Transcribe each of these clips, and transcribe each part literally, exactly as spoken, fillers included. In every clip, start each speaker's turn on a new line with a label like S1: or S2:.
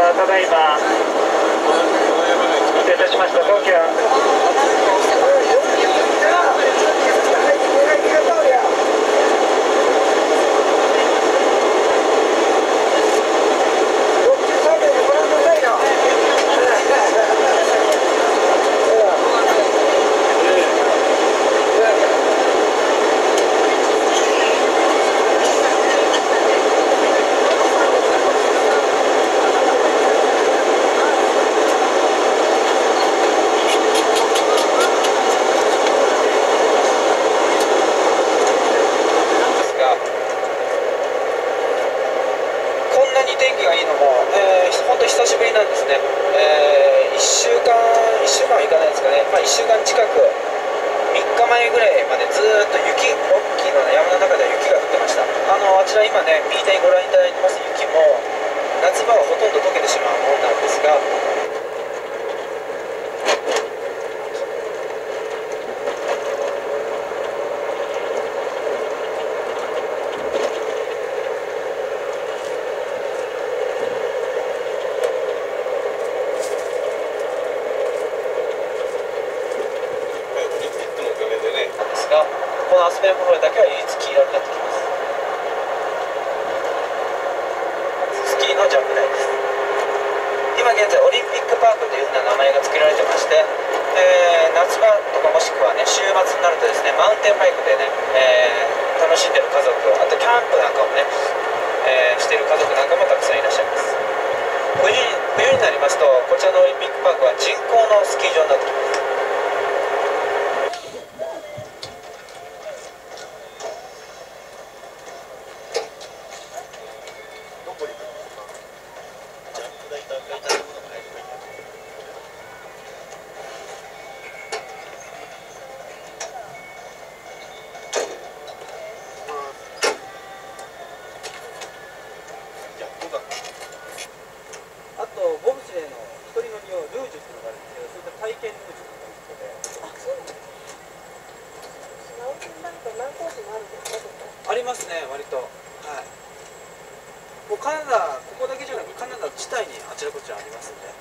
S1: ただいま失礼いたしました。当機は
S2: ありますね、割と。はい。もうカナダ、ここだけじゃなくカナダ自体にあちらこちらありますんで。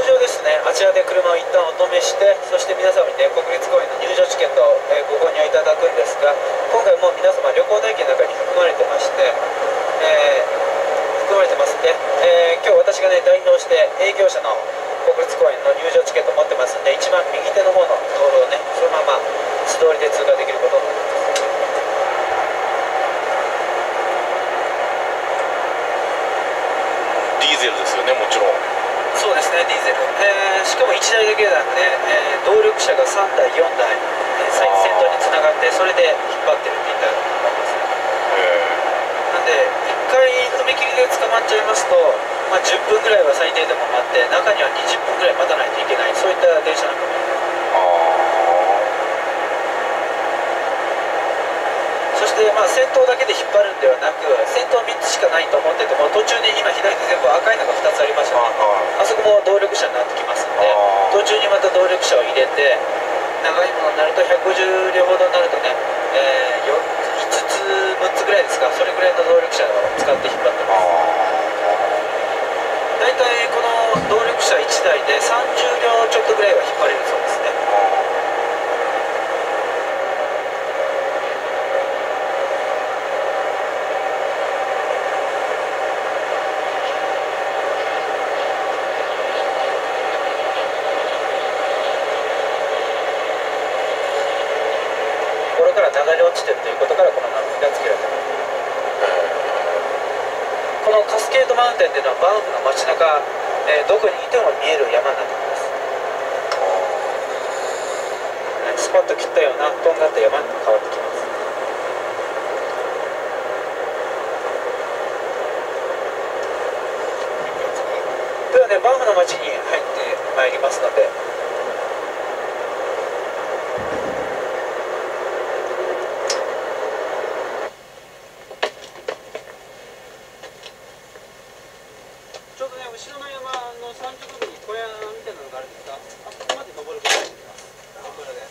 S2: ちらで車を一旦お止めして、そして皆様にね、国立公園の入場チケットを、えー、ご購入いただ皆様旅行代金の中に含まれてまして、えー、含まれてますんで、えー、今日私がね代表して営業者の国立公園の入場チケット持ってますんで、一番右手の方の道路をねそのまま素通りで通過できることになってます。
S3: ディーゼルですよね、もちろん。
S2: そうですね、ディーゼル、えー、しかもいちだいだけなんで、えー、動力車がさんだいよんだい、えー、先頭につながってそれで引っ張ってるっていったような感じですね。なんでいっかい踏切で捕まっちゃいますと、まあ、じゅっぷんぐらいは最低でも待って、中にはにじゅっぷんぐらい待たないといけない、そういった電車なんかもあります。そしてまあ先頭だけで引っ張るんではなく、先頭みっつしかないと思ってても、途中に今左手前方赤いのがふたつありますよね。あそこも動力車になってきますんで、途中にまた動力車を入れて、長いものになるとひゃくごじゅうりょうほどになるとね、えー、いつつむっつぐらいですか、それぐらいの動力車を使って引っ張ってます。大体この動力車いちだいでさんじゅうりょうちょっとぐらいは引っ張れるそうですね。流れ落ちてるということからこの名前が付けられた。このカスケードマウンテンというのはバンフの街中、えー、どこにいても見える山になっています。スパッと切ったようなとんがった山に変わってきます。ではね、バンフの街に入ってまいりますので、後ろの山の山頂部分に小屋みたいなのがあるんですが、あそこまで登ることができます。ここからです。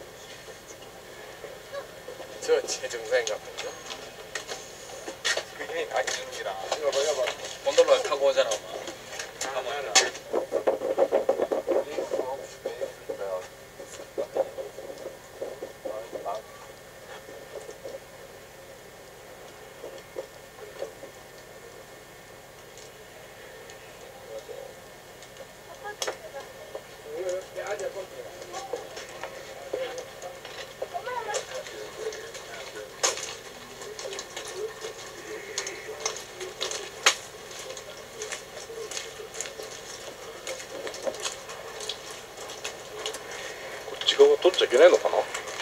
S3: 저 제 정상인 것 같은데. 그게
S2: らん。今度は加工じゃなお
S3: 時間は取っちゃいけないのかな。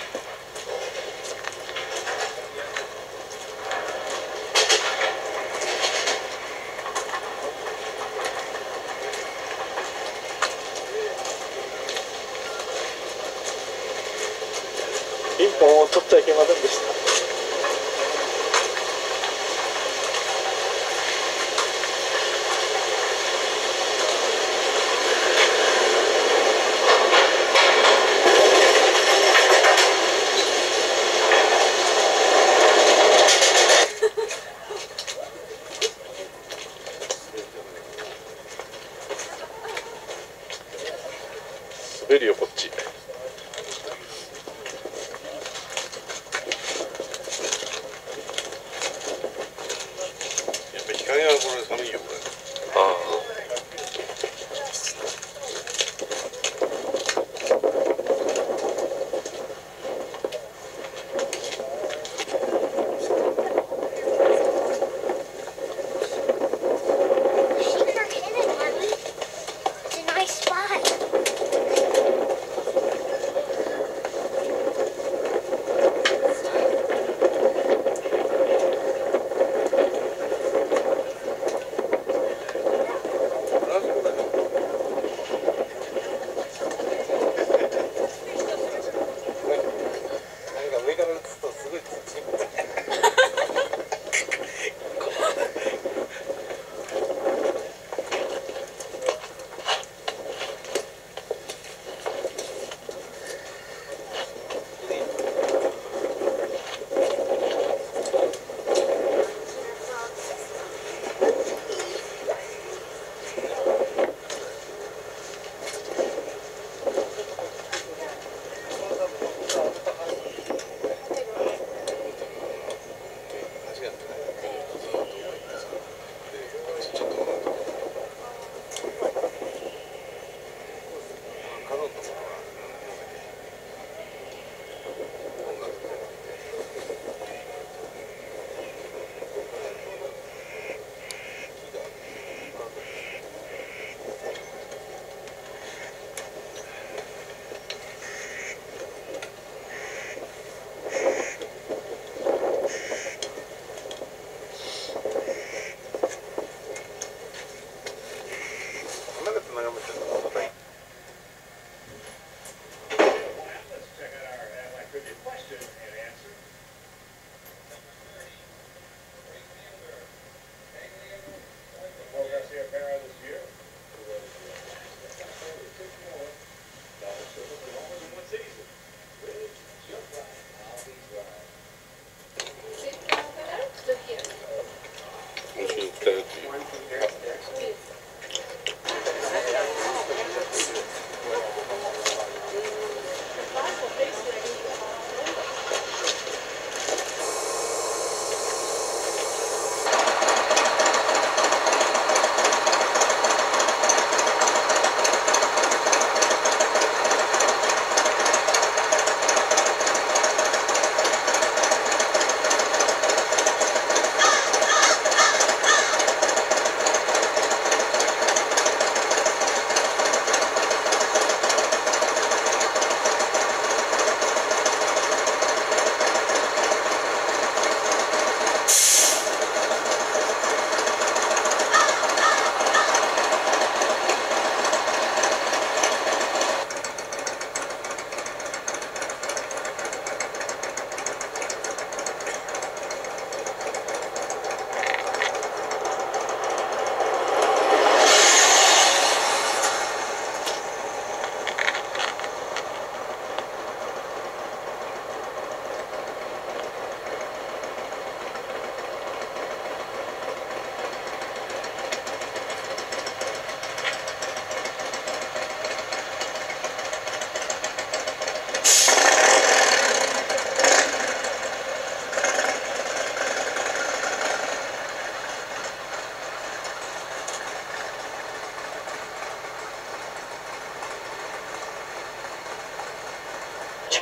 S3: ピンポンを取っちゃいけませんでした。滑るよこっち。
S4: やっぱ日陰はこれ寒いよこれ。
S3: ああ。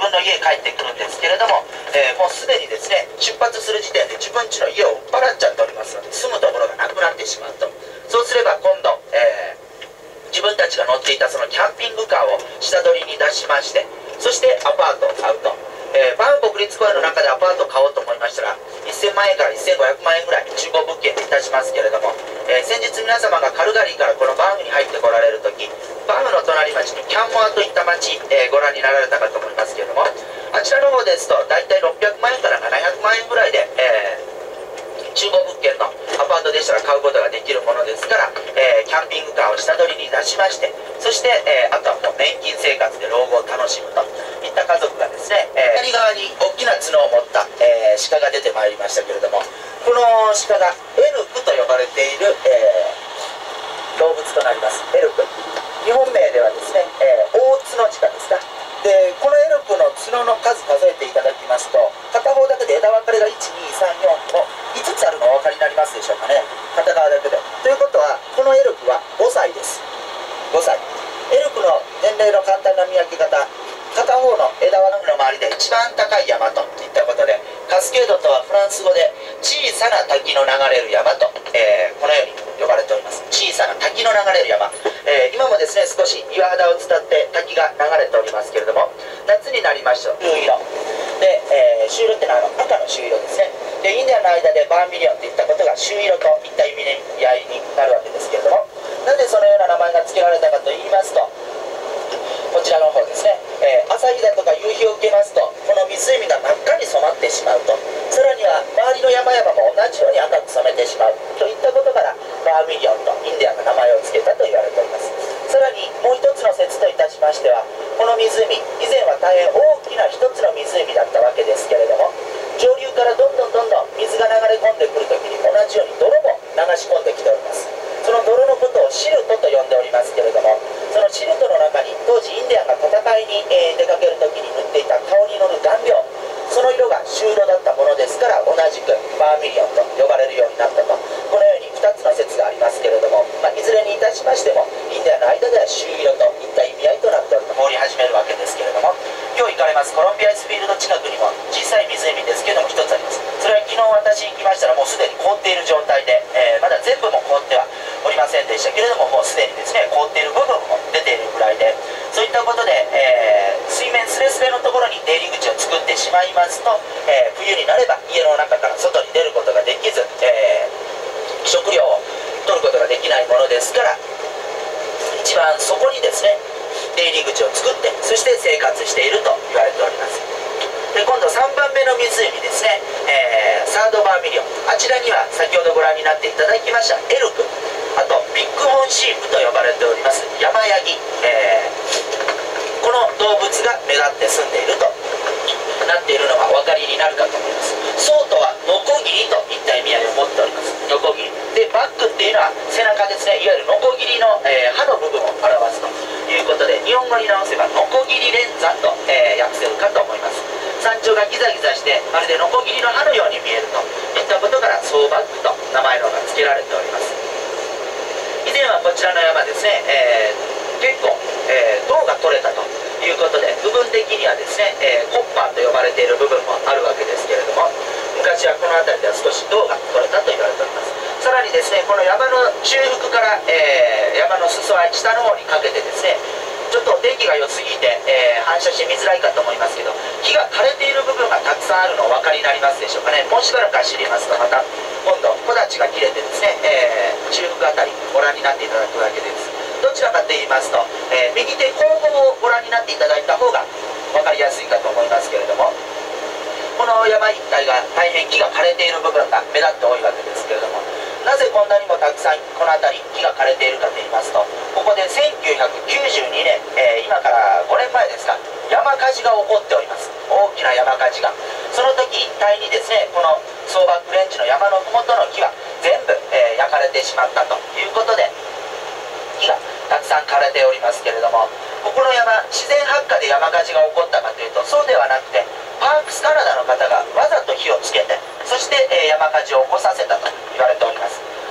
S4: 分の家へ帰ってくるんですけれども、えー、もうすでにですね出発する時点で自分家の家を売っ払っちゃっておりますので、住むところがなくなってしまうと。そうすれば今度、えー、自分たちが乗っていたそのキャンピングカーを下取りに出しまして、そしてアパートを買うと。えー、バーン国立公園の中でアパートを買おうと思いましたらいっせんまんえんからせんごひゃくまんえんぐらい中古物件でいたしますけれども、えー、先日皆様がカルガリーからこのバームに入ってこられる時、バームの隣町にキャンモアといった町、えー、ご覧になられたかと思いますけれども、あちらの方ですと大体ろっぴゃくまんえんからななひゃくまんえんぐらいで、えー、中古物件のアパートでしたら買うことができるものですから、えー、キャンピングカーを下取りに出しまして、そして、えー、あとはもう年金生活で老後を楽しむといった家族がですね、えー、左側に大きな角を持った、えー、鹿が出てまいりましたけれども、この鹿がエルクと呼ばれている、えー、動物となります。エルク、日本名ではですね、えー、大角鹿ですか。でこのエルクの角の数数えていただきますと、片方だけで枝分かれがいちにさんよんごいつつあるのお分かりになりますでしょうかね、片側だけで。ということはこのエルクはごさいです。ごさい。エルクの年齢の簡単な見分け方、片方の枝分かれの周りで一番高い山といったことで、カスケードとはフランス語で小さな滝の流れる山と、えー、このように呼ばれております。小さな滝の流れる山、えー、今もですね少し岩肌を伝って滝が流れておりますけれども、夏になりました朱色で、えー、朱色ってのはあの赤の朱色ですね。でインディアンの間でバーミリオンといったことが朱色といった意味合いになるわけですけれども、なぜそのような名前が付けられたかと言いますと、こちらの方ですね、えー、朝日だとか夕日を受けますとこの湖が真っ赤に染まってしまうと、さらには周りの山々も同じように赤く染めてしまうといったことからバーミリオンとインディアンの名前を付けたと言われております。さらにもう一つの説といたしましては、この湖以前は大変大きな一つの湖だったわけですけれども、上流からどんどんどんどん水が流れ込んでくるときに同じように泥も流し込んできております。その泥のことをシルトと呼んでおりますけれども、そのシルトの中に当時インディアンが戦いに、えー、出かけるときに塗っていた顔に乗る顔料、その色が朱色だったものですから、同じくバーミリオンと呼ばれるようになったと、このようにふたつの説がありますけれども、まあ、いずれにいたしましてもインディアンの間では朱色といった意味合いとなっており凍り始めるわけですけれども、今日行かれますコロンビアイスフィールド近くにも小さい湖ですけども一つあります。それは昨日私行きましたらもうすでに凍っている状態で、えー、まだ全部も凍ってはおりませんでしたけれども、もうすでにですね凍っている部分も出ているぐらいで、そういったことで、えー、水面スレスレのところに出入り口を作ってしまいますと、えー、冬になれば家の中から外に出ることができず、えー、食料を取ることができないものですから、一番そこにですね出入り口を作って、そして生活していると言われております。で今度さんばんめの湖ですね、えー、サードバーミリオン、あちらには先ほどご覧になっていただきましたエルク、あとビッグホーンシープと呼ばれております山ヤギ、えー、この動物が目立って住んでいるとなっているのがお分かりになるかと思います。ソウとはノコギリといった意味合いを持っております。ノコギリでバックっていうのは背中ですね、いわゆるノコギリの、えー、刃の部分を表すということで、日本語に直せばノコギリ連山と、えー、訳せるかと思います。山頂がギザギザしてまるでノコギリの刃のように見えるといったことからソウバックと名前のが付けられております。以前はこちらの山ですね、えー、結構、えー、銅が取れたということで、部分的にはですね、えー、コッパーと呼ばれている部分もあるわけですけれども、昔はこの辺りでは少し銅が取れたと言われております。さらにですねこの山の中腹から、えー、山の裾合い下の方にかけてですね、ちょっと天気が良すぎて、えー、反射して見づらいかと思いますけど、木が枯れている部分がたくさんあるのお分かりになりますでしょうかね。もうしばらく走りますとまた今度木立が切れてですね、えー、中腹あたりご覧になっていただくわけです。どちらかと言いますと、えー、右手後方をご覧になっていただいた方が分かりやすいかと思いますけれども、この山一帯が大変木が枯れている部分が目立って多いわけですけれども、なぜこんなにもたくさんこの辺り木が枯れているかと言いますと、ここでせんきゅうひゃくきゅうじゅうにねん、えー、今からごねんまえですか、山火事が起こっております。大きな山火事が、その時一帯にですねこのソーバックレンジの山の麓の木は全部、えー、焼かれてしまったということで木がたくさん枯れておりますけれども、ここの山自然発火で山火事が起こったかというとそうではなくて、パークスカナダの方がわざと火をつけて、そして、えー、山火事を起こさせたと言われております。ちょっとこの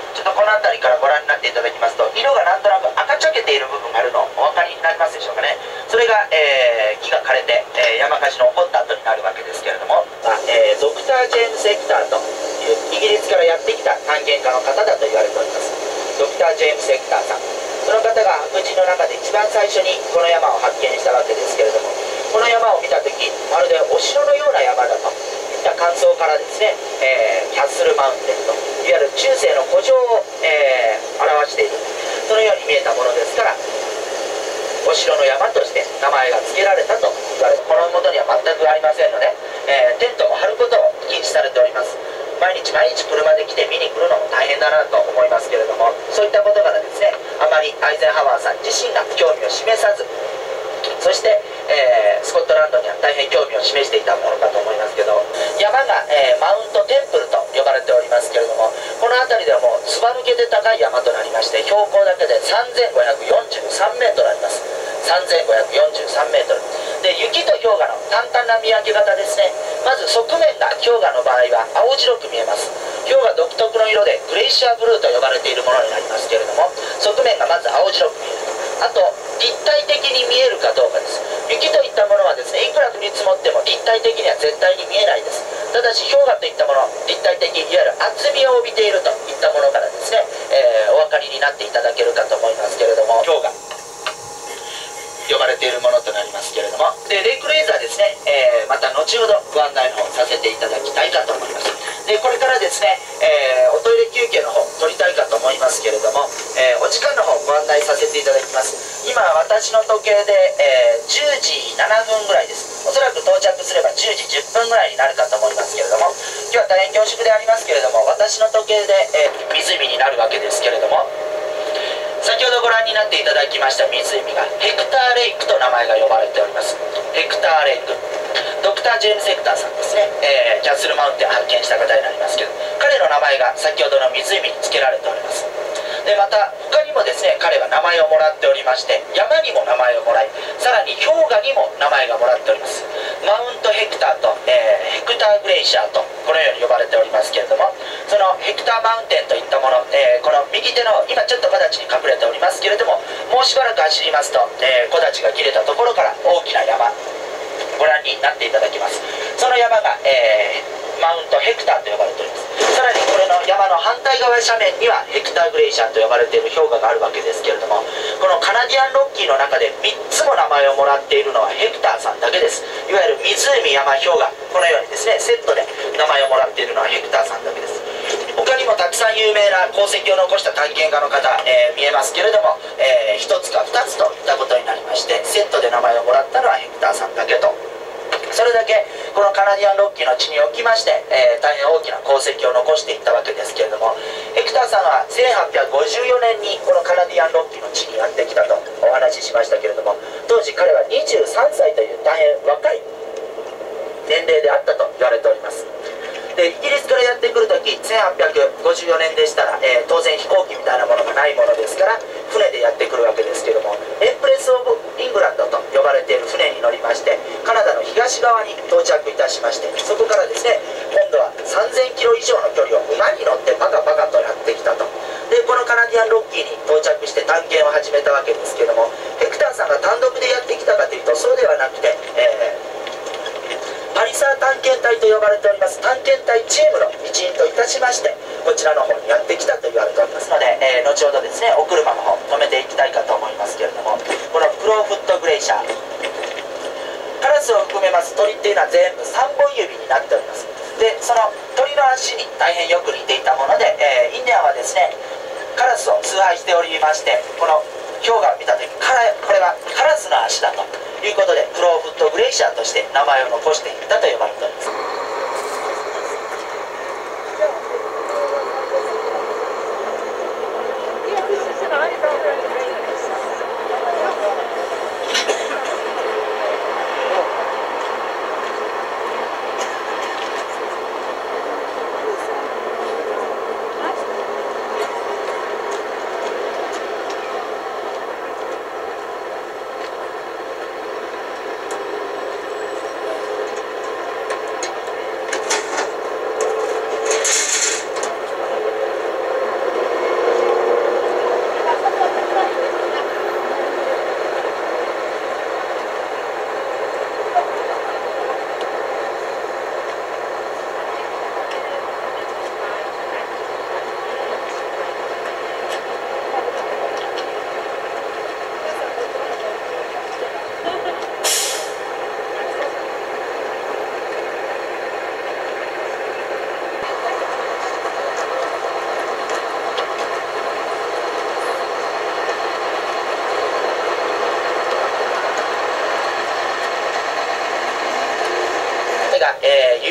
S4: の辺りからご覧になっていただきますと、色がなんとなく赤茶けている部分があるのお分かりになりますでしょうかね。それが、えー、木が枯れて、えー、山火事の起こった後になるわけですけれども、あえー、ドクター・ジェームス・ヘクターというイギリスからやってきた探検家の方だと言われております。ドクター・ジェームス・ヘクターさん、その方が白人の中で一番最初にこの山を発見したわけですけれども、この山を見た時、まるでお城のような山だといった感想からですね、えー、キャッスルマウンテンといわゆる中世の古城を、えー、表している、そのように見えたものですから、お城の山として名前が付けられたと言われ、この元には全くありませんので、えー、テントを張ることを禁止されております。毎日毎日車で来て見に来るのも大変だなと思いますけれども、そういったことからですね、あまりアイゼンハワーさん自身が興味を示さず、そして、えー、スコットランドには大変興味を示していたものかと思いますけど、山が、えー、マウントテンプルと呼ばれておりますけれども、この辺りではもうずば抜けて高い山となりまして、標高だけでさんぜんごひゃくよんじゅうさんメートルあります。さんぜんごひゃくよんじゅうさんメートルで、雪と氷河の簡単な見分け方ですね。まず側面が氷河の場合は青白く見えます。氷河独特の色でグレイシャーブルーと呼ばれているものになりますけれども、側面がまず青白く見える。あと立体的に見えるかどうかです。雪といったものはですね、いくら降り積もっても立体的には絶対に見えないです。ただし氷河といったもの、立体的、いわゆる厚みを帯びているといったものからですね、えー、お分かりになっていただけるかと思いますけれども、氷河呼ばれているものとなりますけれども、でレイクレイザーですね、えー、また後ほどご案内の方させていただきたいかと思います。でこれからですね、えー、おトイレ休憩の方取りたいかと思いますけれども、えー、お時間の方ご案内させていただきます。今私の時計で、えー、じゅうじななふんぐらいです。おそらく到着すればじゅうじじゅっぷんぐらいになるかと思いますけれども、今日は大変恐縮でありますけれども、私の時計で、えー、湖になるわけですけれども、先ほどご覧になっていただきました湖がヘクターレイクと名前が呼ばれております。ヘクターレイク、ドクター・ジェームス・ヘクターさんですね、えー、キャッスルマウンテンを発見した方になりますけど、彼の名前が先ほどの湖に付けられております。でまた他にもですね、彼は名前をもらっておりまして、山にも名前をもらい、さらに氷河にも名前がもらっております。マウントヘクターと、えー、ヘクターグレイシャーとこのように呼ばれておりますけれども、そのヘクターマウンテンといったもの、えー、この右手の今ちょっと木立に隠れておりますけれども、もうしばらく走りますと、えー、木立が切れたところから大きな山ご覧になっていただきます。その山が、えー、マウントヘクターと呼ばれております。さらにこれの山の反対側斜面にはヘクターグレイシャーと呼ばれている氷河があるわけですけれども、このカナディアンロッキーの中でみっつも名前をもらっているのはヘクターさんだけです。いわゆる湖、山、氷河、このようにですねセットで名前をもらっているのはヘクターさんだけです。他にもたくさん有名な功績を残した探検家の方、えー、見えますけれども、えー、ひとつかふたつといったことになりまして、セットで名前をもらったのはヘクターさんだけと。それだけこのカナディアンロッキーの地におきまして、えー、大変大きな功績を残していったわけですけれども、ヘクターさんはせんはっぴゃくごじゅうよねんにこのカナディアンロッキーの地にやってきたとお話ししましたけれども、当時彼はにじゅうさんさいという大変若い年齢であったと言われております。でイギリスからやってくるときせんはっぴゃくごじゅうよねんでしたら、えー、当然飛行機みたいなものがないものですから船でやってくるわけですけども、エンプレス・オブ・イングランドと呼ばれている船に乗りましてカナダの東側に到着いたしまして、そこからですね今度はさんぜんキロ以上の距離を馬に乗ってパカパカとやってきたと。でこのカナディアンロッキーに到着して探検を始めたわけですけども、ヘクターさんが単独でやってきたかというとそうではなくて、えーパリサー探検隊と呼ばれております探検隊チームの一員といたしましてこちらの方にやってきたと言われておりますので、えー、後ほどですねお車の方止めていきたいかと思いますけれども、このクローフットグレイシャー、カラスを含めます鳥っていうのは全部さんぼん指になっております。でその鳥の足に大変よく似ていたもので、えー、インディアンはですねカラスを崇拝しておりまして、この氷河を見た時からこれはカラスの足だということでクローフットグレイシャーとして名前を残していったと呼ばれております。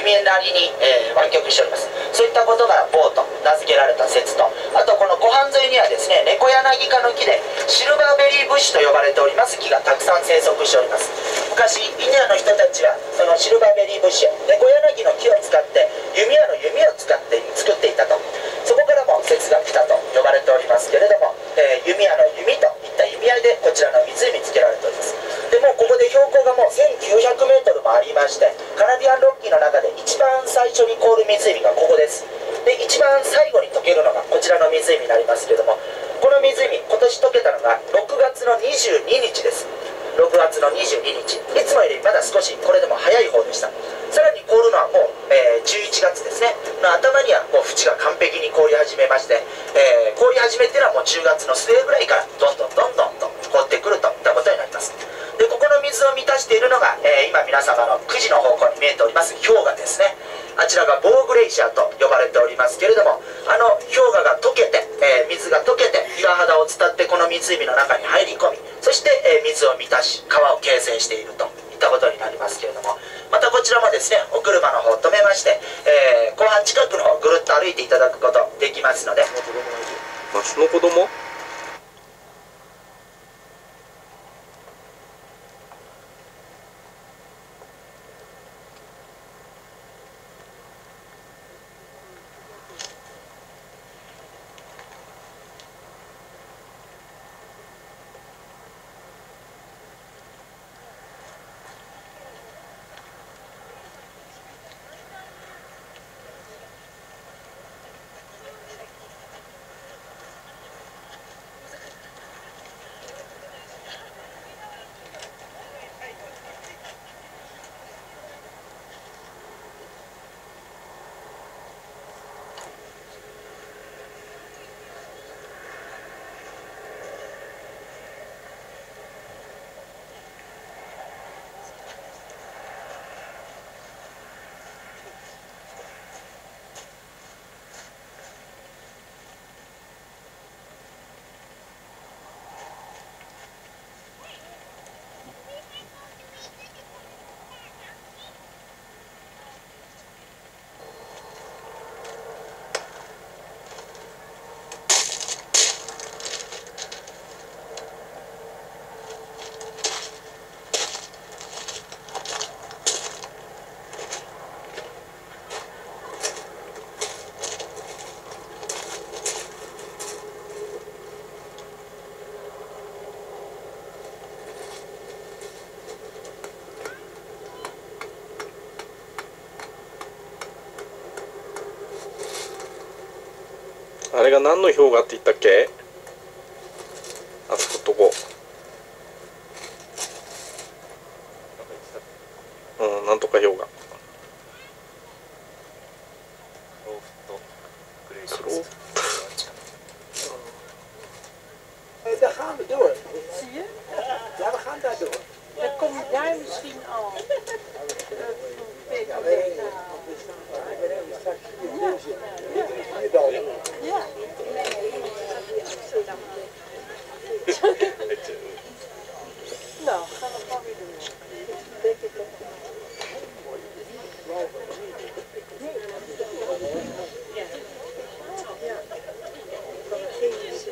S4: 弓なりに、えー、湾曲しております。そういったことからボーと名付けられた説と、あとこの湖畔沿いにはですね、猫柳科の木でシルバーベリーブッシュと呼ばれております木がたくさん生息しております。昔インディアンの人たちはそのシルバーベリーブッシュ、猫柳の木を使って弓矢の弓を使って作っていたと、そこからも説が来たと呼ばれておりますけれども、えー、弓矢の弓といった意味合いでこちらの湖つけられております。でもうここで標高がもうせんきゅうひゃくメートルもありまして、カナディアンロッキーの中で一番最初に凍る湖がここです。で一番最後に溶けるのがこちらの湖になりますけれども、この湖今年溶けたのがろくがつのにじゅうににちです。ろくがつのにじゅうににち、いつもよりまだ少しこれでも早い方でした。さらに凍るのはもう、えー、じゅういちがつですねの頭にはもう縁が完璧に凍り始めまして、えー、凍り始めっていうのはもうじゅうがつの末ぐらいからどんどんどんどんと凍ってくるといったことになります。でここの水を満たしているのが、えー、今皆様のくじの方向に見えております氷河ですね。あちらがボーグレイシャーと呼ばれておりますけれども、あの氷河が溶けて、えー、水が溶けて岩肌を伝ってこの湖の中に入り込み、そして、えー、水を満たし川を形成しているといったことになりますけれども、またこちらもですねお車の方を止めまして、えー、後半近くの方ぐるっと歩いていただくことできますので。
S3: マスの子供？あれが何の氷河って言ったっけ？あそことこ。うん、なんとか氷河。クローフト。
S5: Daar gaan we door. Zie je? Ja, we gaan daar door. Dan kom je daar misschien al. Ja. Nou, gaan we gewoon weer doen. Denk ik ook. Ja. Ja. Van de chemische.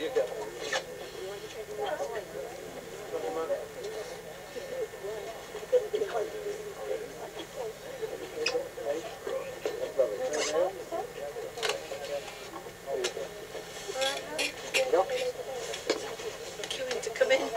S5: Queuing to come in.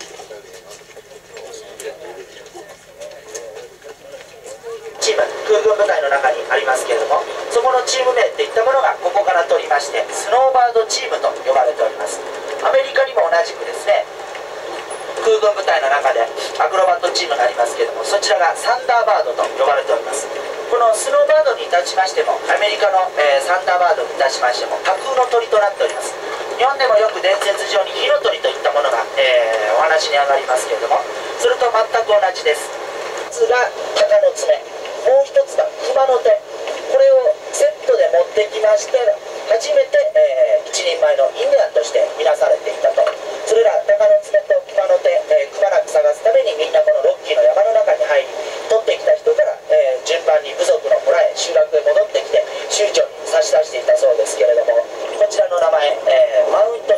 S4: チーム空軍部隊の中にありますけれども、そこのチーム名っていったものがここから取りましてスノーバードチームと呼ばれております。アメリカにも同じくですね空軍部隊の中でアクロバットチームがありますけれども、そちらがサンダーバードと呼ばれております。このスノーバードにいたしましてもアメリカの、えー、サンダーバードにいたしましても架空の鳥となっております。日本でもよく伝説上に火の鳥といったものが、えー、お話に上がりますけれども、それと全く同じです。一つが鷹の爪、もう一つが熊の手、これをセットで持ってきまして初めて、えー、一人前のインディアンとして見なされていたと。それら鷹の爪と熊の手、えー、くまなく探すためにみんなこのロッキーの山の中に入り取ってきた人から、えー、順番に部族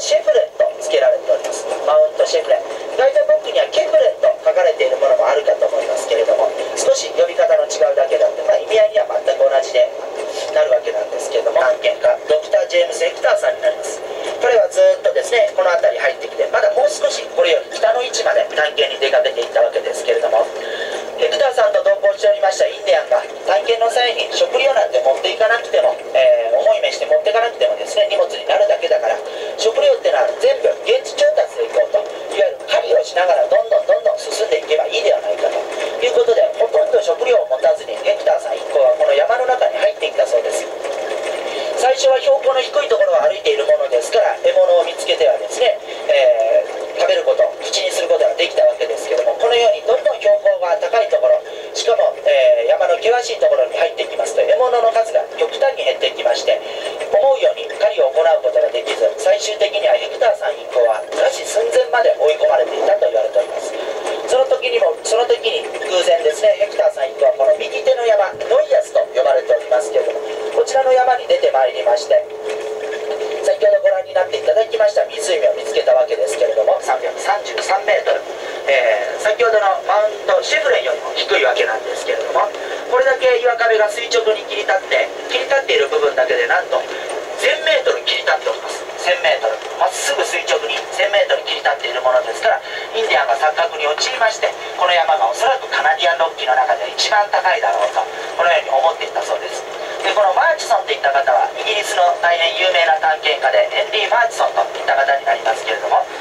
S4: シェフレンと付けられております。マウントシェフレン、ガイドブックにはケフレンと書かれているものもあるかと思いますけれども、少し呼び方の違うだけだって、まあ、意味合いには全く同じでなるわけなんですけれども、探検家ドクター・ジェームス・ヘクターさんになります。彼はずっとですねこの辺り入ってきて、まだもう少しこれより北の位置まで探検に出かけていったわけですけれども、ヘクターさんと同行しておりましたインディアンが探検の際に食料なんて持っていかなくても、えー、思い召して持っていかなくてもですね荷物になるだけだから、食料ってのは全部現地調達でいこうと、いわゆる狩りをしながらどんどんどんどん進んでいけばいいではないかということで、ほとんど食料を持たずにヘクターさん一行はこの山の中に入っていったそうです。最初は標高の低いところを歩いているものですから、獲物を見つけてはですね、えー、食べること、口にすることができたわけですけども、このようにどんどん標高が高いところ、しかも、えー、山の険しいところに入っていきますと、獲物の数が極端に減っていきまして、思うように狩りを行うことができず、最終的にはヘクターさん一行は餓死寸前まで追い込まれていたと言われております。その時にもその時に偶然ですね、ヘクターさん一行はこの右手の山、ノイアスと呼ばれておりますけれども、こちらの山に出てまいりまして、先ほどご覧になっていただきました湖を見つけたわけですけれども、さんびゃくさんじゅうさんメートル、えー、先ほどのマウントシェフレンよりも低いわけなんですけれども、これだけ岩壁が垂直に切り立って切り立っている部分だけでなんとせんメートル切り立っております。せんメートル、まっすぐ垂直にせんメートル切り立っているものですから、インディアンが錯覚に陥りまして、この山がおそらくカナディアンロッキーの中で一番高いだろうとこのように思っていたそうです。でこのマーチソンといった方はイギリスの大変有名な探検家でヘンリー・マーチソンといった方になりますけれども、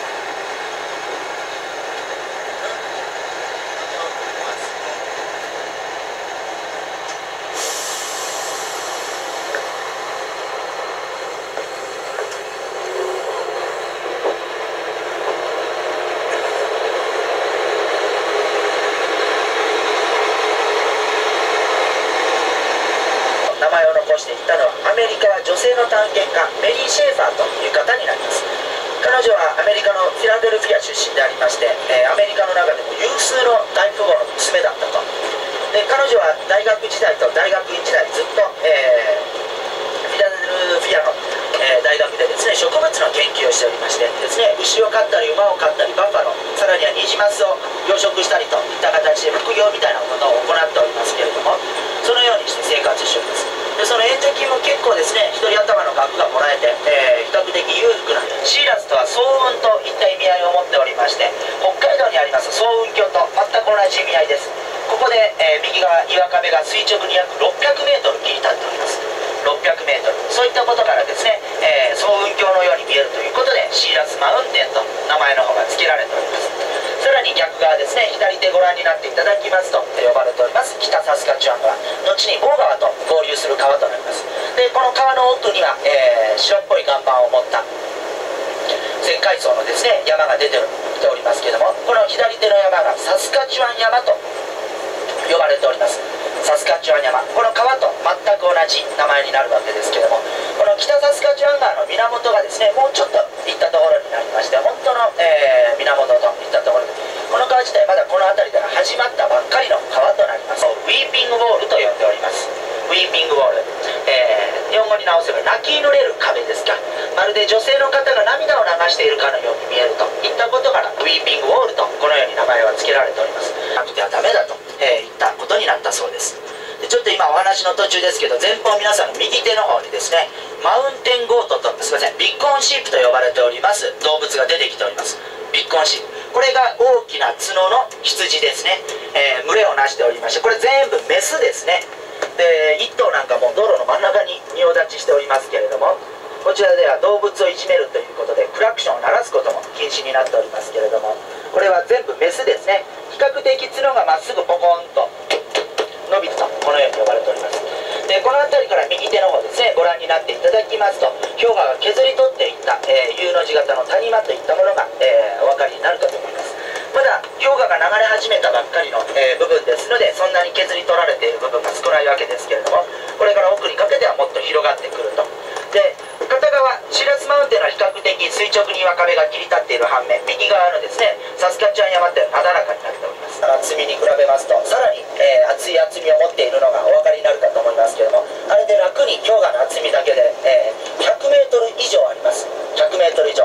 S4: 名前を残していったのはアメリカは女性の探検家メリー・シェーファーという方になります。彼女はアメリカのフィラデルフィア出身でありまして、えー、アメリカの中でも有数の大富豪の娘だったと。で彼女は大学時代と大学院時代ずっと、えー、フィラデルフィアの、えー、大学でですね植物の研究をしておりましてですね、牛を飼ったり馬を飼ったりバッファロー、さらにはニジマスを養殖したりといった形で副業みたいなことを行っておりますけれども、そのようにして生活しております。でその援助金も結構ですね、一人頭の額がもらえて、えー、比較的裕福な、シーラスとは早雲といった意味合いを持っておりまして、北海道にあります早雲峡と全く同じ意味合いです。ここで、えー、右側岩壁が垂直に約ろっぴゃくメートル切り立っております。ろっぴゃくメートル、そういったことからですね、えー、早雲峡のように見えるということでシーラスマウンテンと名前の方が付けられております。さらに逆側ですね、左手ご覧になっていただきますと呼ばれております北サスカチュワン川、後にボー川と合流する川となります。でこの川の奥には、えー、白っぽい岩盤を持った石灰層のですね山が出ておりますけれども、この左手の山がサスカチュワン山と呼ばれております。サスカチュワン山、この川と全く同じ名前になるわけですけれども、この北サスカチュワン川の源がですねもうちょっと行ったところになりまして、本当の、えー、源といったところで、この川自体まだこの辺りでは始まったばっかりの川となります。ウィーピングウォールと呼んでおります。ウィーピングウォール、えー、日本語に直せば泣き濡れる壁ですか、まるで女性の方が涙を流しているかのように見えるといったことからウィーピングウォールとこのように名前は付けられております。なくてはダメだと、えー、いったことになったそうです。でちょっと今お話の途中ですけど、前方皆さんの右手の方にですねマウンテンゴートとすいませんビッグオンシープと呼ばれております動物が出てきております。ビッグオンシープ、これが大きな角の羊ですね、えー、群れをなしておりまして、これ全部メスですね。でいっ頭なんかもう道路の真ん中に仁王立ちしておりますけれども、こちらでは動物をいじめるということでクラクションを鳴らすことも禁止になっておりますけれども、これは全部メスですね。比較的角がまっすぐポコンと伸びるとこのように呼ばれております。でこの辺りから右手の方ですねご覧になっていただきますと、氷河が削り取っていった、えー、U の字型の谷間といったものが、えー、お分かりになるかと思います。まだ氷河が流れ始めたばっかりの、えー、部分ですので、そんなに削り取られている部分が少ないわけですけれども、これから奥にかけてはもっと広がってくると。で片側シーラスマウンテンは比較的垂直に岩壁が切り立っている反面、右側のですねサスカチュワン山ってなだらかになっております。厚みに比べますとさらに、えー、厚い厚みを持っているのがお分かりになるかと思いますけれども、あれで楽に氷河の厚みだけで、えー、ひゃくメートル以上あります。ひゃくメートル以上、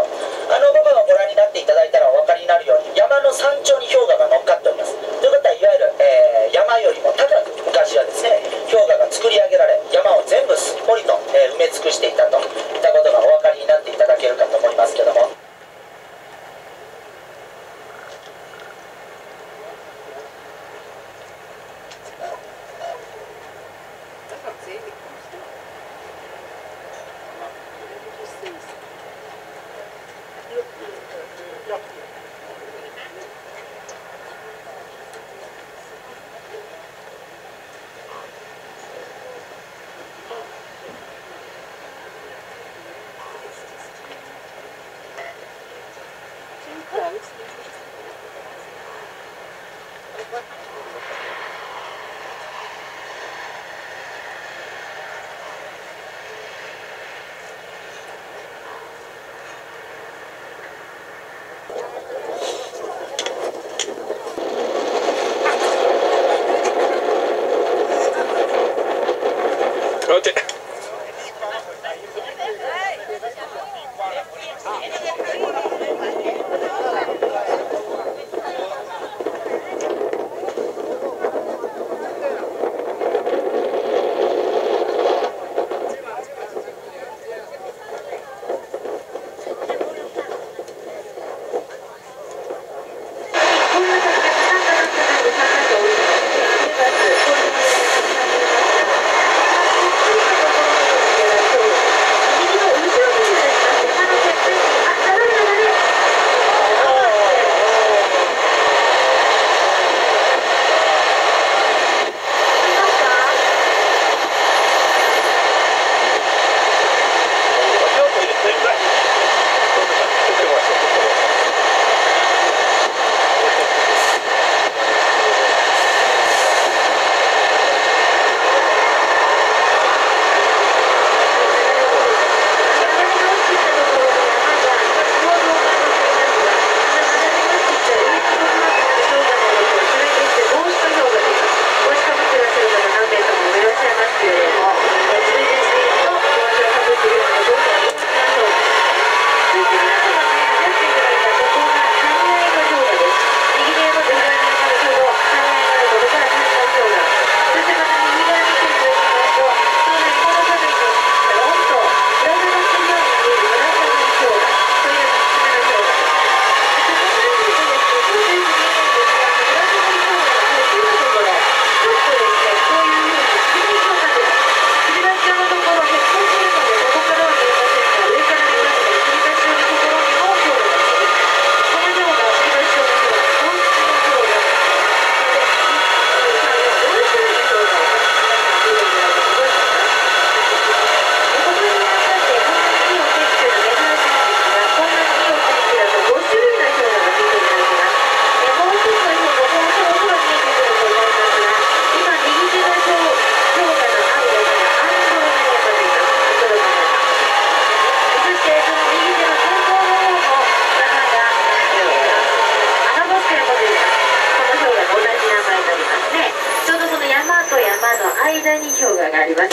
S6: ります。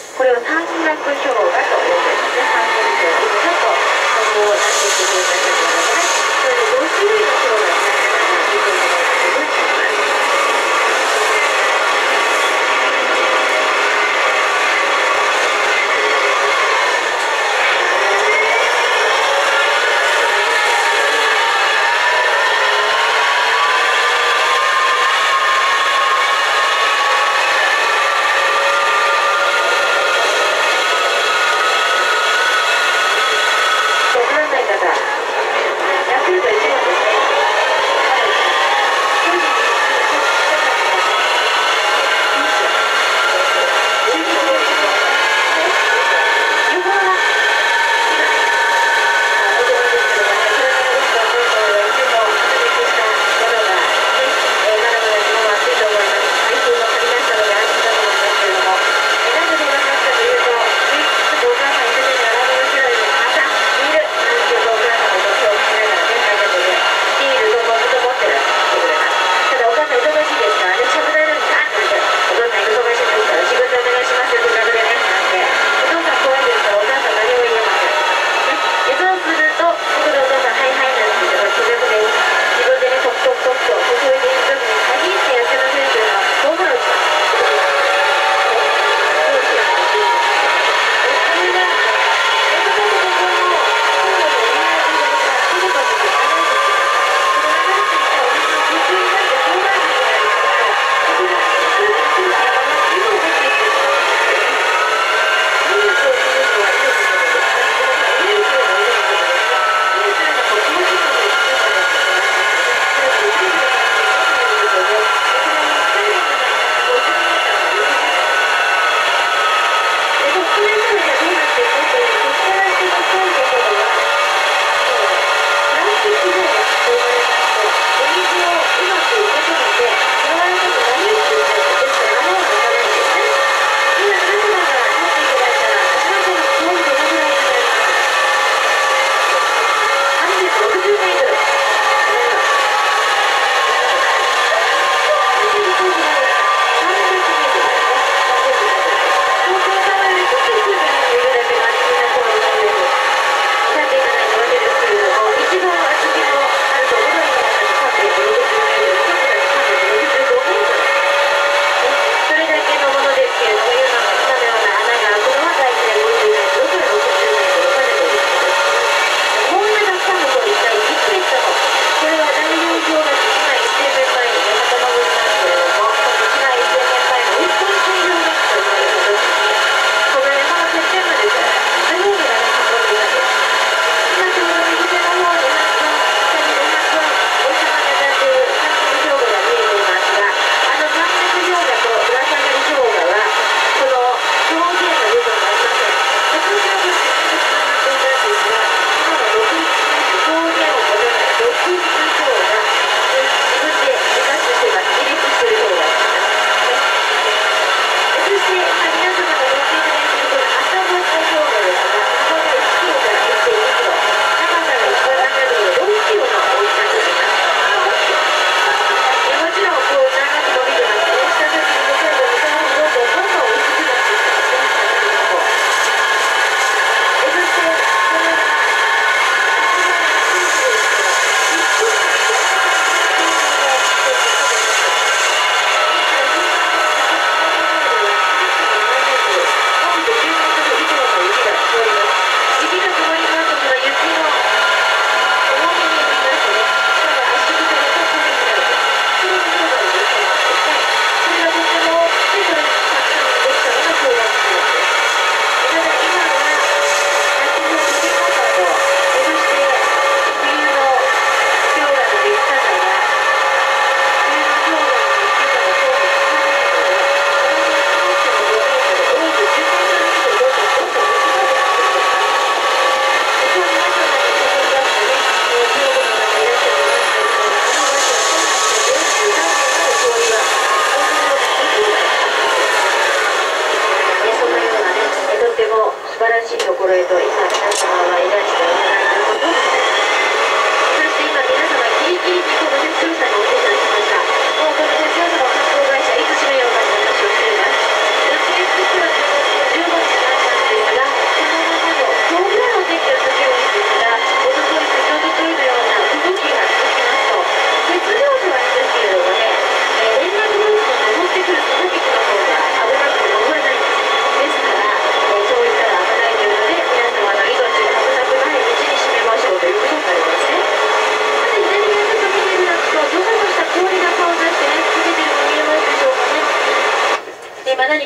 S6: これを山岳氷河と呼んでますね。山岳氷河今ちょっと今後なっていくという形なので、それでご種類の氷河になっていくということになります。ご覧ない方、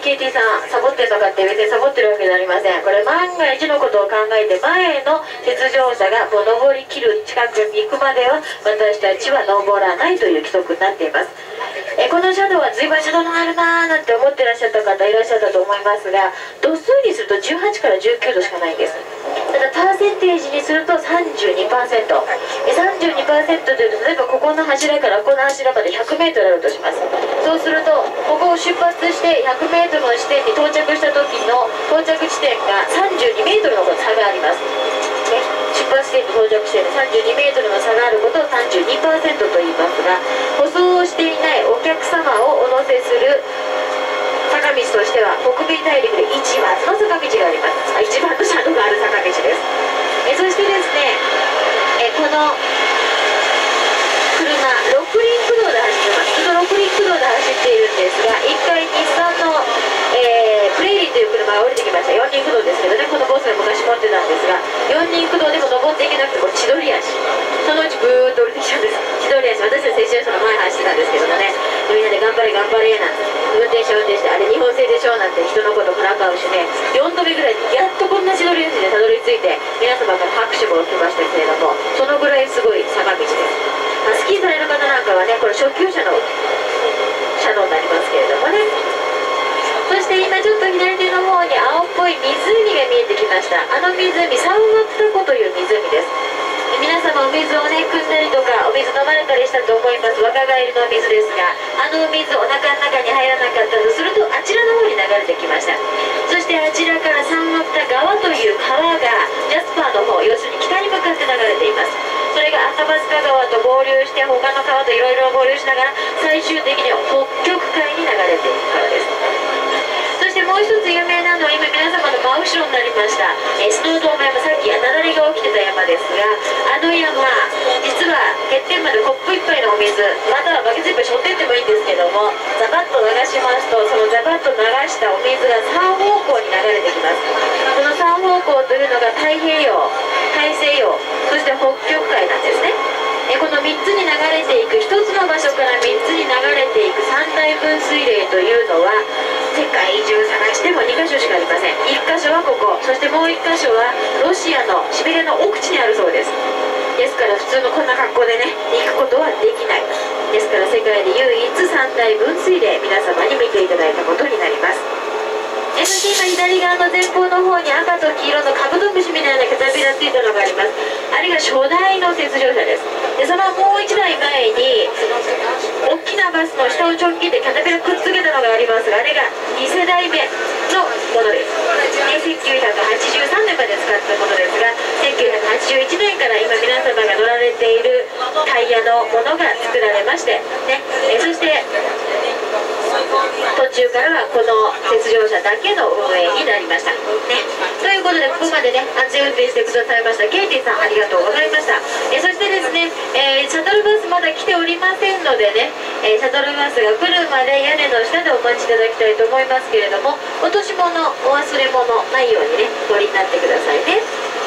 S6: ケーティー さんサボってるのかって別にサボってるわけじゃありません。これ万が一のことを考えて前の雪上車がもう登りきる近くに行くまでは私たちは登らないという規則になっています。えこの車道は随分車道のあるなーなんて思ってらっしゃった方いらっしゃったと思いますが、度数にするとじゅうはちからじゅうきゅうどしかないんです。ただパーセンテージにすると さんじゅうにパーセント、 え さんじゅうにパーセント というと例えばここの柱からこの柱まで ひゃくメートルあるとします。そうするとここを出発してひゃくメートルの地点に到着した時の到着地点がさんじゅうにメートルの差があります、ね、出発地点と到着地点でさんじゅうにメートルの差があることを さんじゅうにパーセント と言いますが、舗装をしていないお客様をお乗せする坂道としては北米大陸で一番の坂道があります。あ、一番の車道がある坂道です。えそしてですね、えこの車ろく輪駆動で走ってます。そのろく輪駆動で走っているんですが、いっかい日産の、えー、プレイリーという車が降りてきました。よん輪駆動ですけどね、このボスが昔持ってたんですが、よん輪駆動でも登っていけなくてこれ千鳥足、そのうちブーッと降りてきたんです。千鳥足、私たち青春者の前走ってたんですけどもね、みんなで頑張れ頑張れなんて運転手運転してあれ日本製でしょなんて人のことからかうしね、よんどめぐらいにやっとこんな千鳥足でたどり着いて皆様から拍手も起きましたけれども、そのぐらいすごい坂道です。まあ、スキーされる方なんかはね、これ初級者の車道になりますけれどもね。そして今ちょっと左手の方に青っぽい湖が見えてきました。あの湖、サウナプタコという湖です。皆様お水をね汲んだりとかお水飲まれたりしたと思います。若返りの水ですが、あの水お腹の中に入らなかったとするとあちらの方に流れてきました。そしてあちらからサンマプタ川という川がジャスパーの方、要するに北に向かって流れています。それがアタバスカ川と合流して他の川といろいろ合流しながら最終的には北極海に流れていくからです。そしてもう一つ有名なのは今皆様の真後ろになりました、えー、スノードーム山、さっき雪崩が起きてた山ですが、あの山実はてっぺんまでコップ一杯のお水またはバケツ一杯背負ってってもいいんですけども、ザバッと流しますとそのザバッと流したお水がさん方向に流れてきます。このさん方向というのが太平洋、大西洋、そして北極海なんですね。えこのみっつに流れていく、ひとつの場所からみっつに流れていく三大分水嶺というのは世界中探してもにかしょしかありません。いっかしょはここ、そしてもういっかしょはロシアのシベリアの奥地にあるそうです。ですから普通のこんな格好でね行くことはできない。ですから世界で唯一三大分水嶺、皆様に見ていただいたことになります。えそして今左側の前方の方に赤と黄色のカブトムシみたいなキャタピラついたのがあります。あれが初代の雪上車です。でそのもういちだいまえに大きなバスの下を直径でキャタピラくっつけたのがありますが、あれがにせだいめのものです。でせんきゅうひゃくはちじゅうさんねんまで使ったものですが、せんきゅうひゃくはちじゅういちねんから今皆様が乗られているタイヤのものが作られまして、ね、えそして途中からはこの雪上車だけの運営になりました、ね、ということでここまでね安全運転してくださいましたケイティさんありがとうございました。えそしてですね、えー、シャトルバスまだ来ておりませんのでね、えー、シャトルバスが来るまで屋根の下でお待ちいただきたいと思いますけれども、落とし物お忘れ物ないようにねお取りになってくださいね。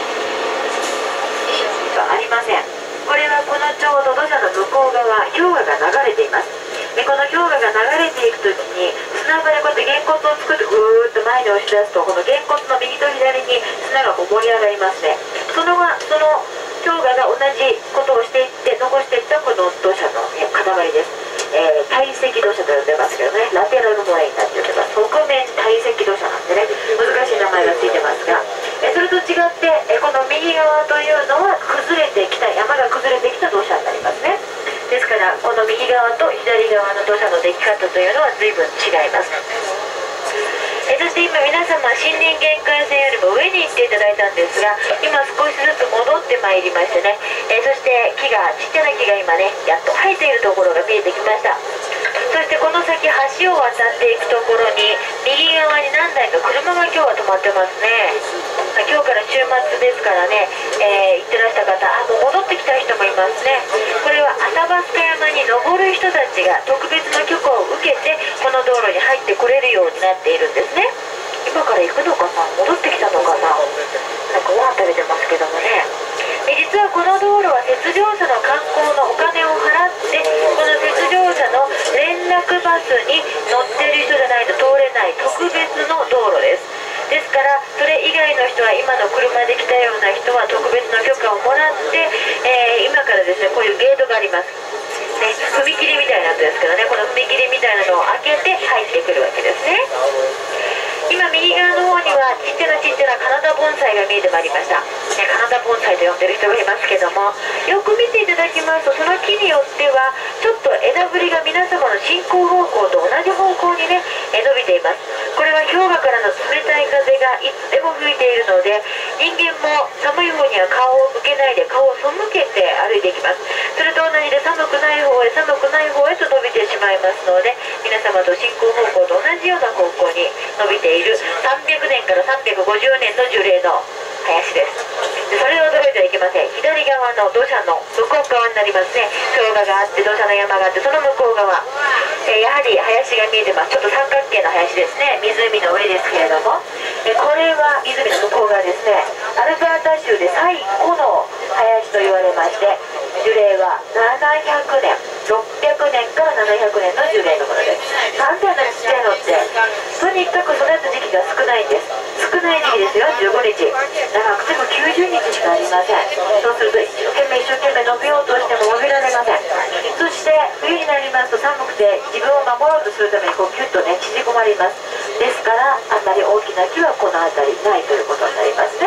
S6: ありません。これはこのちょうど土砂の向こう側氷河が流れています。でこの氷河が流れていくときに砂場でこうやってげんこつを作ってぐーっと前に押し出すとこのげんこつの右と左に砂がこう盛り上がりますね。その後その氷河が同じことをしていって残していったこの土砂の塊です。えー、堆積土砂と呼んでますけどね、ラテラルモレインなんて言ってます。側面堆積土砂なんでね難しい名前がついてますが、えそれと違ってえこの右側というのは崩れてきた山が崩れてきた土砂になりますね。ですからこの右側と左側の土砂の出来方というのは随分違います。えそして今皆様森林限界線よりも上に行っていただいたんですが、今少しずつ戻ってまいりましてね、えそして木がちっちゃな木が今ねやっと生えているところが見えてきました。そしてこの先橋を渡っていくところに右側に何台か車が今日は止まってますね。今日から週末ですからね、えー、行ってらした方、あもう戻ってきた人もいますね。これはアタバスカ山に登る人たちが特別な許可を受けてこの道路に入ってこれるようになっているんですね。今から行くのかな、戻ってきたのかな、なんかご飯食べてますけどもね。実はこの道路は雪上車の観光のお金を払ってこの雪上車の連絡バスに乗ってる人じゃないと通れない特別の道路です。ですからそれ以外の人は今の車で来たような人は特別の許可をもらって、えー、今からですねこういうゲートがあります、ね、踏切みたいなやつですけどね、この踏切みたいなのを開けて入ってくるわけですね。今右側の方にはちっちゃなちっちゃなカナダ盆栽が見えてまいりました、ね、カナダ盆栽と呼んでる人がいますけども、よく見ていただきますとその木によってはちょっと枝ぶりが皆様の進行方向と同じ方向にね伸びています。これは氷河からの冷たい風がいつでも吹いているので、人間も寒い方には顔を向けないで顔を背けて歩いていきます。それと同じで寒くない方へ寒くない方へと伸びてしまいますので、皆様と進行方向と同じような方向に伸びているさんびゃくねんからさんびゃくごじゅうねんの樹齢の林です。でそれで驚いてはいけません。左側の土砂の向こう側になりますね。氷河があって土砂の山があって、その向こう側、えー、やはり林が見えてます。ちょっと三角形の林ですね。湖の上ですけれども、えー、これは湖の向こう側ですね。アルバータ州で最古の林と言われまして、樹齢はななひゃくねん、ろっぴゃくねんからななひゃくねんの樹齢のものです。なんであんなちっちゃいのって、とにかく育つ時期が少ないんです。少ない時期ですよ、じゅうごにち。長くてもきゅうじゅうにちしかありません。そうすると一生懸命一生懸命伸びようとしても伸びられません。そして冬になりますと寒くて自分を守ろうとするためにこうキュッとね縮こまります。ですからあんまり大きな木はこの辺りないということになりますね。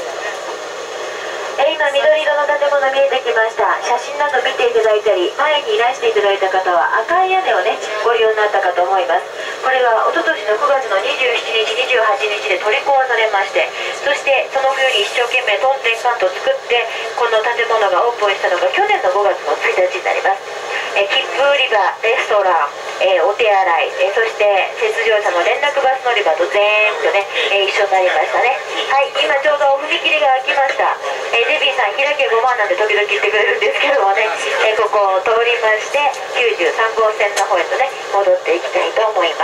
S6: え今緑色の建物見えてきました。写真など見ていただいたり前にいらしていただいた方は赤い屋根をねご利用になったかと思います。これは一昨年のくがつのにじゅうしちにちにじゅうはちにちで取り壊されまして、そしてその冬に一生懸命トンテンカンと作ってこの建物がオープンしたのが去年のごがつのついたちになります。え切符売り場、レストラン、えお手洗い、えそして雪上車の連絡バス乗り場と全部ね、え一緒になりましたね。はい、今ちょうど踏切が開きました。えデビーさん開けごまんなんて時々言ってくれるんですけどもね、えここを通りましてきゅうじゅうさんごうせんの方へとね戻っていきたいと思います。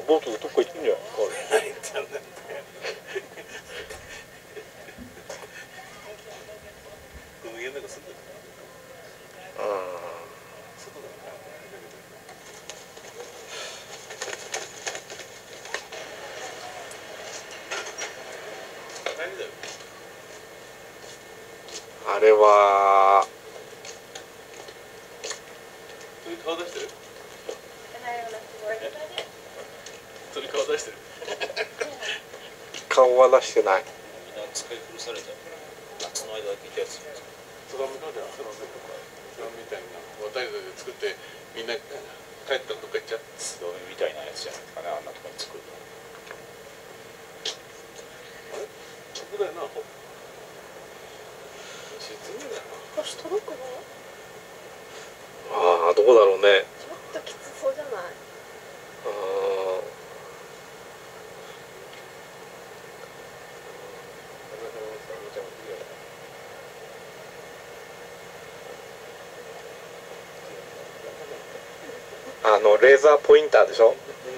S3: ボートでどっか行ってんじゃないですか。あれは
S7: 顔出してる？鳥顔出してる？
S3: 顔は出してない。
S2: みんな使い古された夏の間だけいたやつ。
S7: ツバメのじゃん、ツバメとかツバメみたいな渡り鳥で作ってみんな帰ったらどっか行っちゃう。
S2: ツバメみたいなやつじゃないですかね、あんなとこに作るの。
S7: あれ？直だよな。沈めだよな。
S8: 腰届くの？
S3: ああ、どこだろうね。
S8: ちょっときつそうじゃない？
S3: あのレーザーポインターでしょ。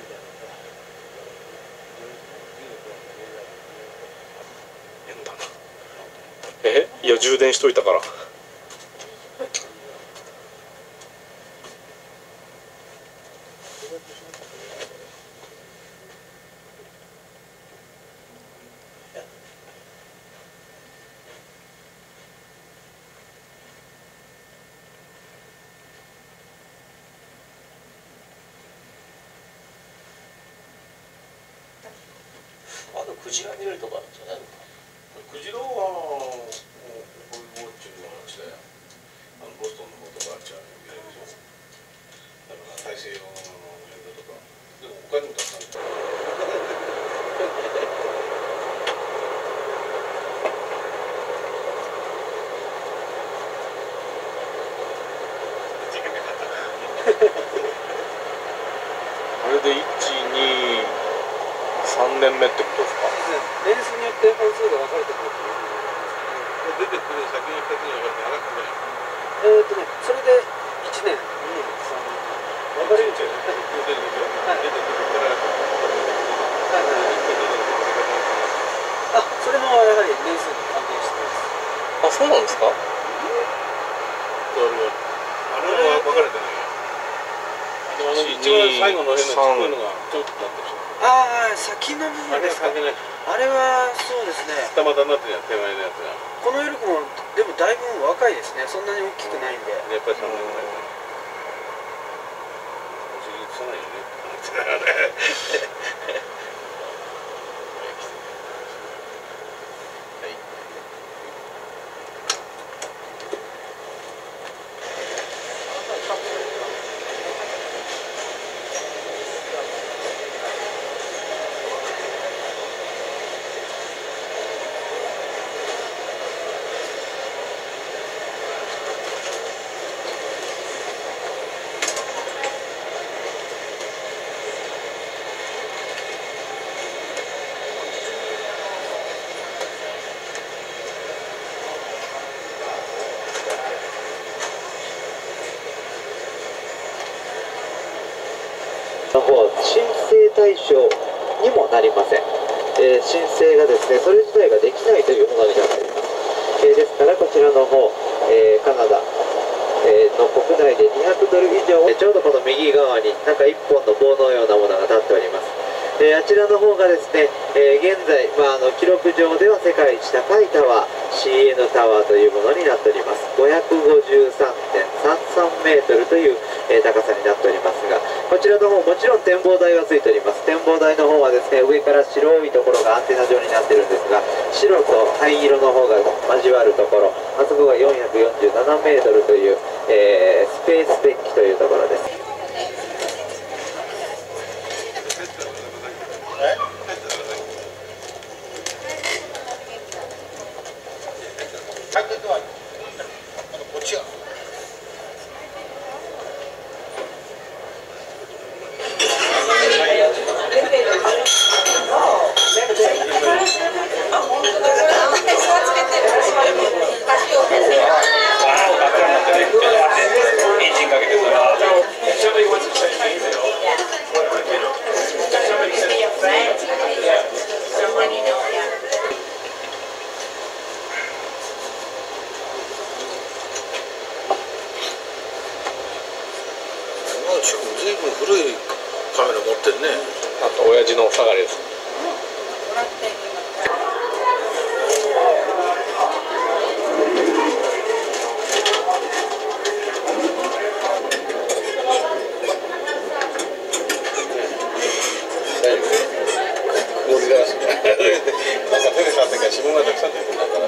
S3: 変だな。え、いや充電しといたから。
S2: あのクジラ見れるとこあるんじゃないのか。
S7: クジラはホイールウォッチングの話だよ。あのボストンの方とかあっちは見れるでしょ。だから大西洋の辺だとか。でも他にもたくさんいた。
S3: これでいち、に、さんねんめってことですか。
S2: レースによって本数が分かれてくるっていう。
S7: 出てくる先にふたつに分かれて上がってくる。
S2: えーっとね、それでいちねん、にねん、さんねん。分かれるんじゃない？
S7: 出てくるでしょ。出てくるから。
S2: あ、それもやはりレースに関係してます。
S3: あ、そうなんですか。
S7: あれは分かれてないよ。でもあの一番最後の辺のちっこいのがちょっとなってるでしょ。
S2: ああ、先の部分ですか。
S7: あれは関係ない。
S2: あれはそうですね。
S7: 二股になってるじゃん、手前のやつが。
S2: このエルクもでもだいぶ若いですね。そんなに大きくないんで。
S7: やっぱりさんねんぐらいだ。お尻映さないよね。
S9: の方申請対象にもなりません、えー、申請がですねそれ自体ができないというものになっています、えー、ですからこちらの方、えー、カナダ、えー、の国内でにひゃくドル以上、えー、ちょうどこの右側になんかいっぽんの棒のようなものが立っております、えー、あちらの方がですね、えー、現在、まあ、あの記録上では世界一高いタワー シーエヌ タワーというものになっております。ごひゃくごじゅうさんてんさんさんメートルという、えー、高さになっておりますが、こちらの方もちろん展望台はついております。展望台の方はですね上から白いところがアンテナ状になってるんですが、白と灰色の方が交わるところ、あそこがよんひゃくよんじゅうななメートルという、えー、スペースデッキというところです。
S1: Somebody wants to say,
S7: ずいぶん古いカメラ持ってるね。
S3: あと親父の下がりです。
S7: 氷ガラスみたいな。なんか手で買ってから指紋がたくさん出てくるんだから。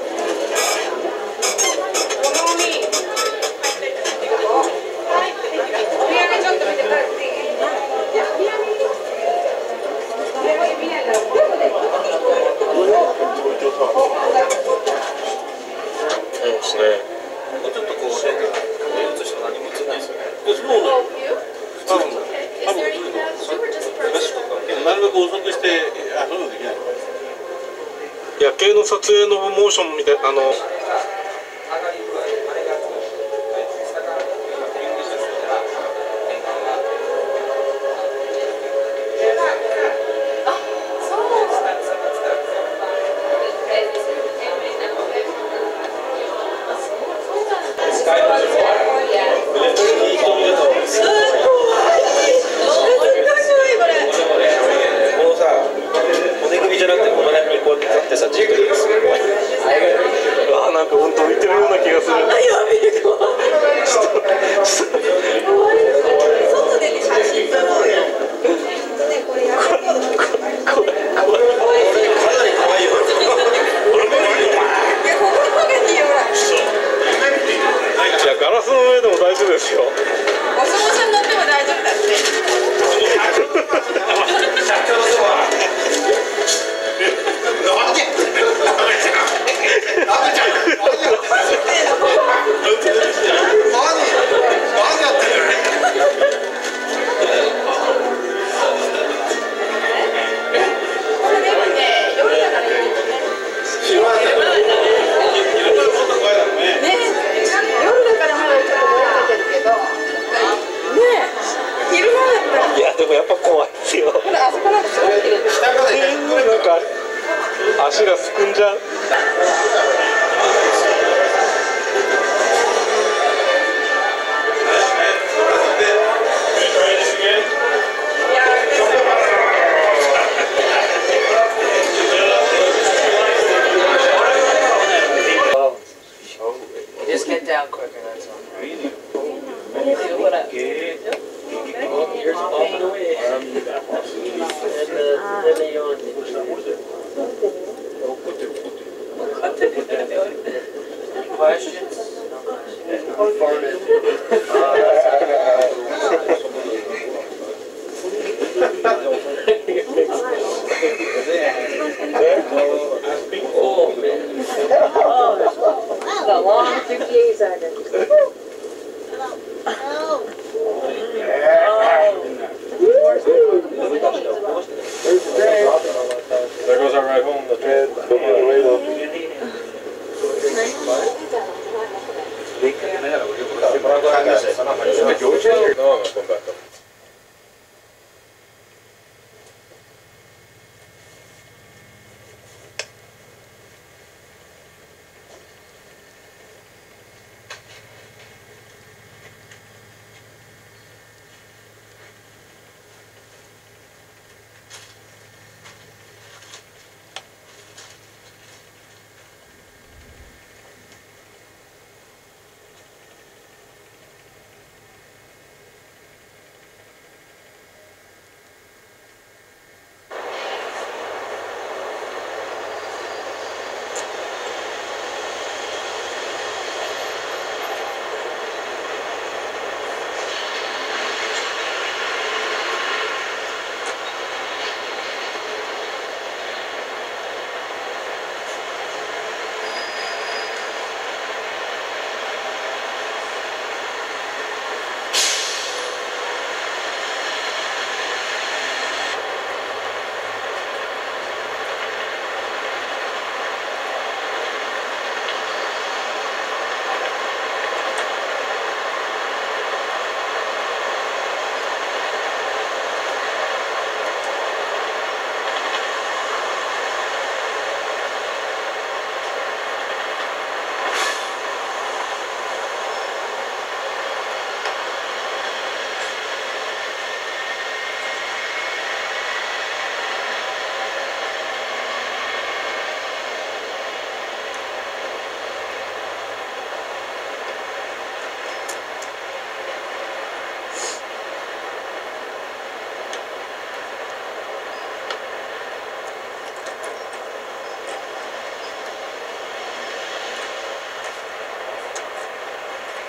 S3: そうですね。
S7: もうちょっとこう写して何も映らないですよね。そうなの。多分多分なるべく遅くしてあそういうのできないのか。
S3: 夜景の撮影のモーションみたいあの。なんか本当浮いてるような気がする。
S8: 外で写真撮ろうよ。ねこれやること。かなり怖いよ。いやここの影にほら。
S3: いやガラスの上でも大丈夫ですよ。
S8: お相撲さん乗っても大丈夫だって。社長のそば。なんで？何やってんの？これでもね、夜だからいいよね。ね、夜だからまだちょっとぼやけてるけど、ね、昼間だったら。
S3: いやでもやっぱ怖いですよ。
S8: ほらあそこなんかすごい綺麗です。
S3: なんか足がすくんじゃう。
S2: Just get down quicker, that's all. What up? Oh, you're popping away. Questions? Oh, man. The long fifty-eight seconds.
S7: There goes our ride home. The train. No, no, come back.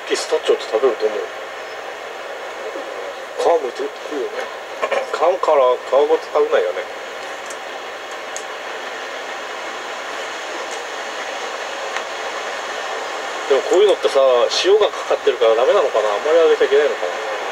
S3: ピスタチオって食べると思う。皮むいて食うよね。皮から皮ごと食べないよね。でもこういうのってさ、塩がかかってるからダメなのかな。あんまり揚げちゃいけないのかな。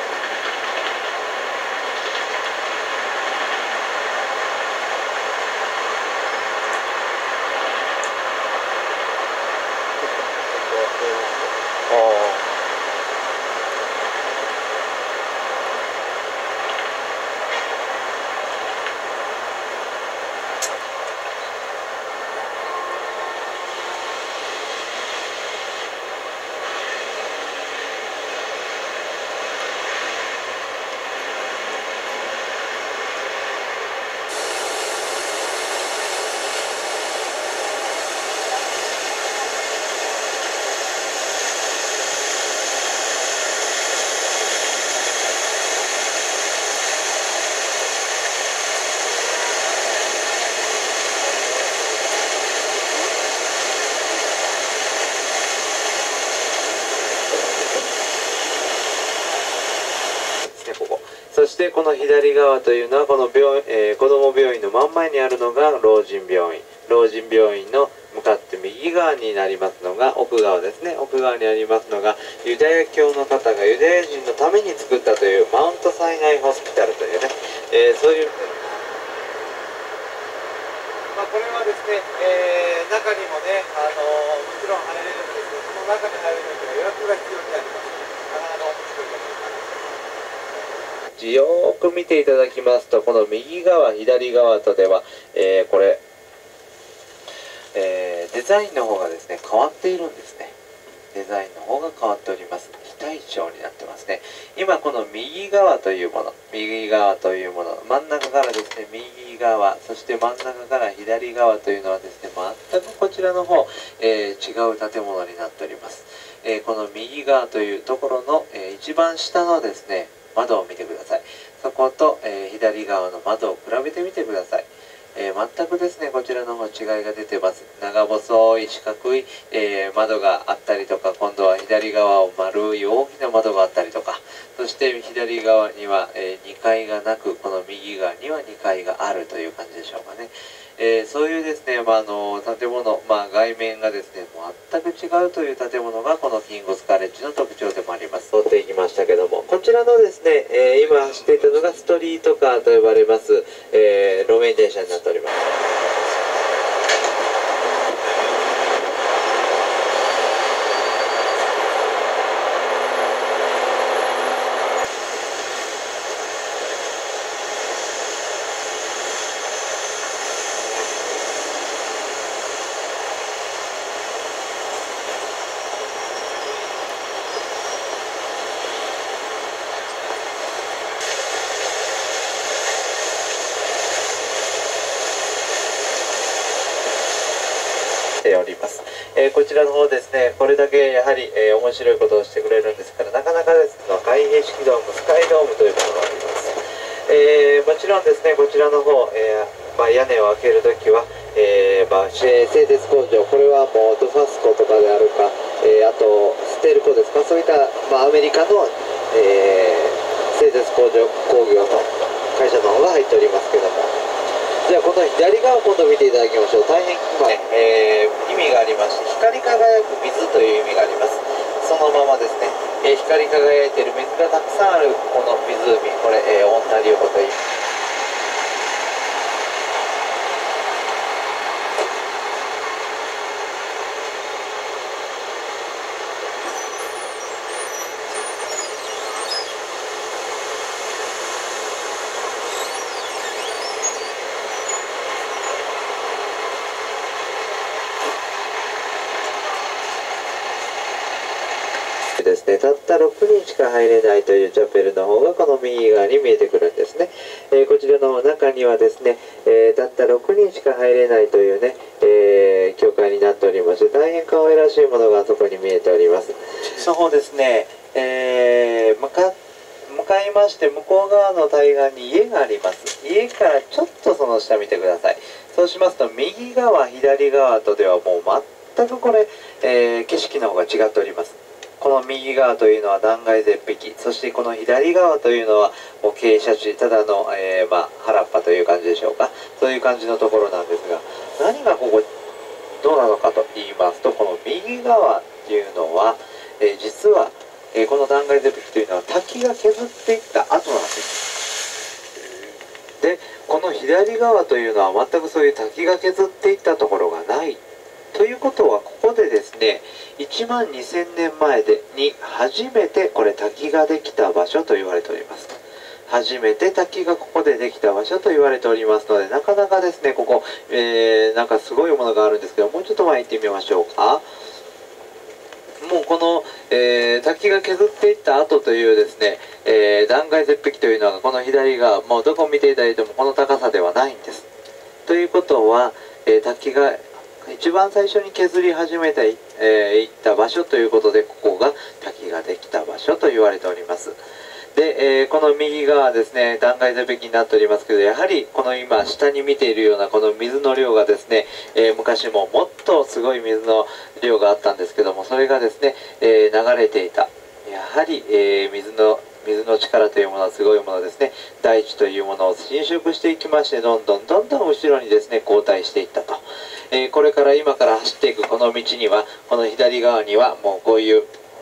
S9: そしてこの左側というのはこの病、えー、子ども病院の真ん前にあるのが老人病院。老人病院の向かって右側になりますのが奥側ですね。奥側にありますのがユダヤ教の方がユダヤ人のために作ったというマウントサイナイホスピタルというね、えー、そういう、まあ、これはですね、えー、中にもね、あのー、もちろん入れるんですけど、その中に入るのには予約が必要になります。なかなか面白いと思います。よーく見ていただきますと、この右側左側とでは、えー、これ、えー、デザインの方がですね変わっているんですね。デザインの方が変わっております。非対称になってますね。今この右側というもの、右側というもの、真ん中からですね右側、そして真ん中から左側というのはですね全くこちらの方、えー、違う建物になっております。えー、この右側というところの、えー、一番下のですね窓を見てください。そこと、えー、左側の窓を比べてみてください。えー、全くですねこちらの方違いが出てます。長細い四角い、えー、窓があったりとか、今度は左側を丸い大きな窓があったりとか、そして左側には、えー、にかいがなく、この右側にはにかいがあるという感じでしょうかね。えー、そういうですね、まあ、あの建物、まあ、外面がですね全く違うという建物がこのキングスカレッジの特徴でもあります。通っていきましたけども、こちらのですね、えー、今走っていたのがストリートカーと呼ばれます、えー、路面電車になっております。おります。えー、こちらの方ですね、これだけやはり、えー、面白いことをしてくれるんですから、なかなかですね、開閉式ドーム、スカイドームというものがあります。えー、もちろんですね、こちらの方、えーまあ、屋根を開けるときは、えーまあ、製鉄工場、これはもうドファスコとかであるか、えー、あとステルコですか、そういった、まあ、アメリカの、えー、製鉄工場工業の会社の方が入っておりますけども、じゃあこの左側を今度見ていただきましょう。大変、まあえー、意味がありまして、光り輝く水という意味があります。そのままですね、えー、光り輝いている水がたくさんあるこの湖、これ、えー、女流湖という。ですね、たったろくにんしか入れないというチャペルの方がこの右側に見えてくるんですね。えー、こちらの中にはですね、えー、たったろくにんしか入れないというね、えー、教会になっておりまして、大変可愛らしいものがそこに見えております。その方ですね、えー、向か向かいまして向こう側の対岸に家があります。家からちょっとその下見てください。そうしますと右側左側とではもう全くこれ、えー、景色の方が違っております。 この右側というのは断崖絶壁、そしてこの左側というのはもう傾斜地、ただの、えー、まあ、原っぱという感じでしょうか。そういう感じのところなんですが、何がここどうなのかと言いますと、この右側っていうのは、えー、実は、えー、この断崖絶壁というのは滝が削っていった後なんです。で、この左側というのは全くそういう滝が削っていったところがないということは、ここでですね、いちまんにせんねんまえでに初めてこれ滝ができた場所と言われております。初めて滝がここでできた場所と言われておりますので、なかなかですね、ここ、えー、なんかすごいものがあるんですけど、もうちょっと前行ってみましょうか。もうこの、えー、滝が削っていった後というですね、えー、断崖絶壁というのがこの左側、もうどこを見ていただいてもこの高さではないんです。ということは、えー、滝が一番最初に削り始めてい、えー、いった場所ということで、ここが滝ができた場所と言われております。で、えー、この右側ですね、断崖絶壁になっておりますけど、やはりこの今下に見ているようなこの水の量がですね、えー、昔ももっとすごい水の量があったんですけども、それがですね、えー、流れていた。やはり、えー、水の水の力というものはすごいものですね。大地というものを侵食していきまして、どんどんどんどん後ろにですね、後退していったと。えー、これから今から走っていくこの道には、この左側にはもうこういう、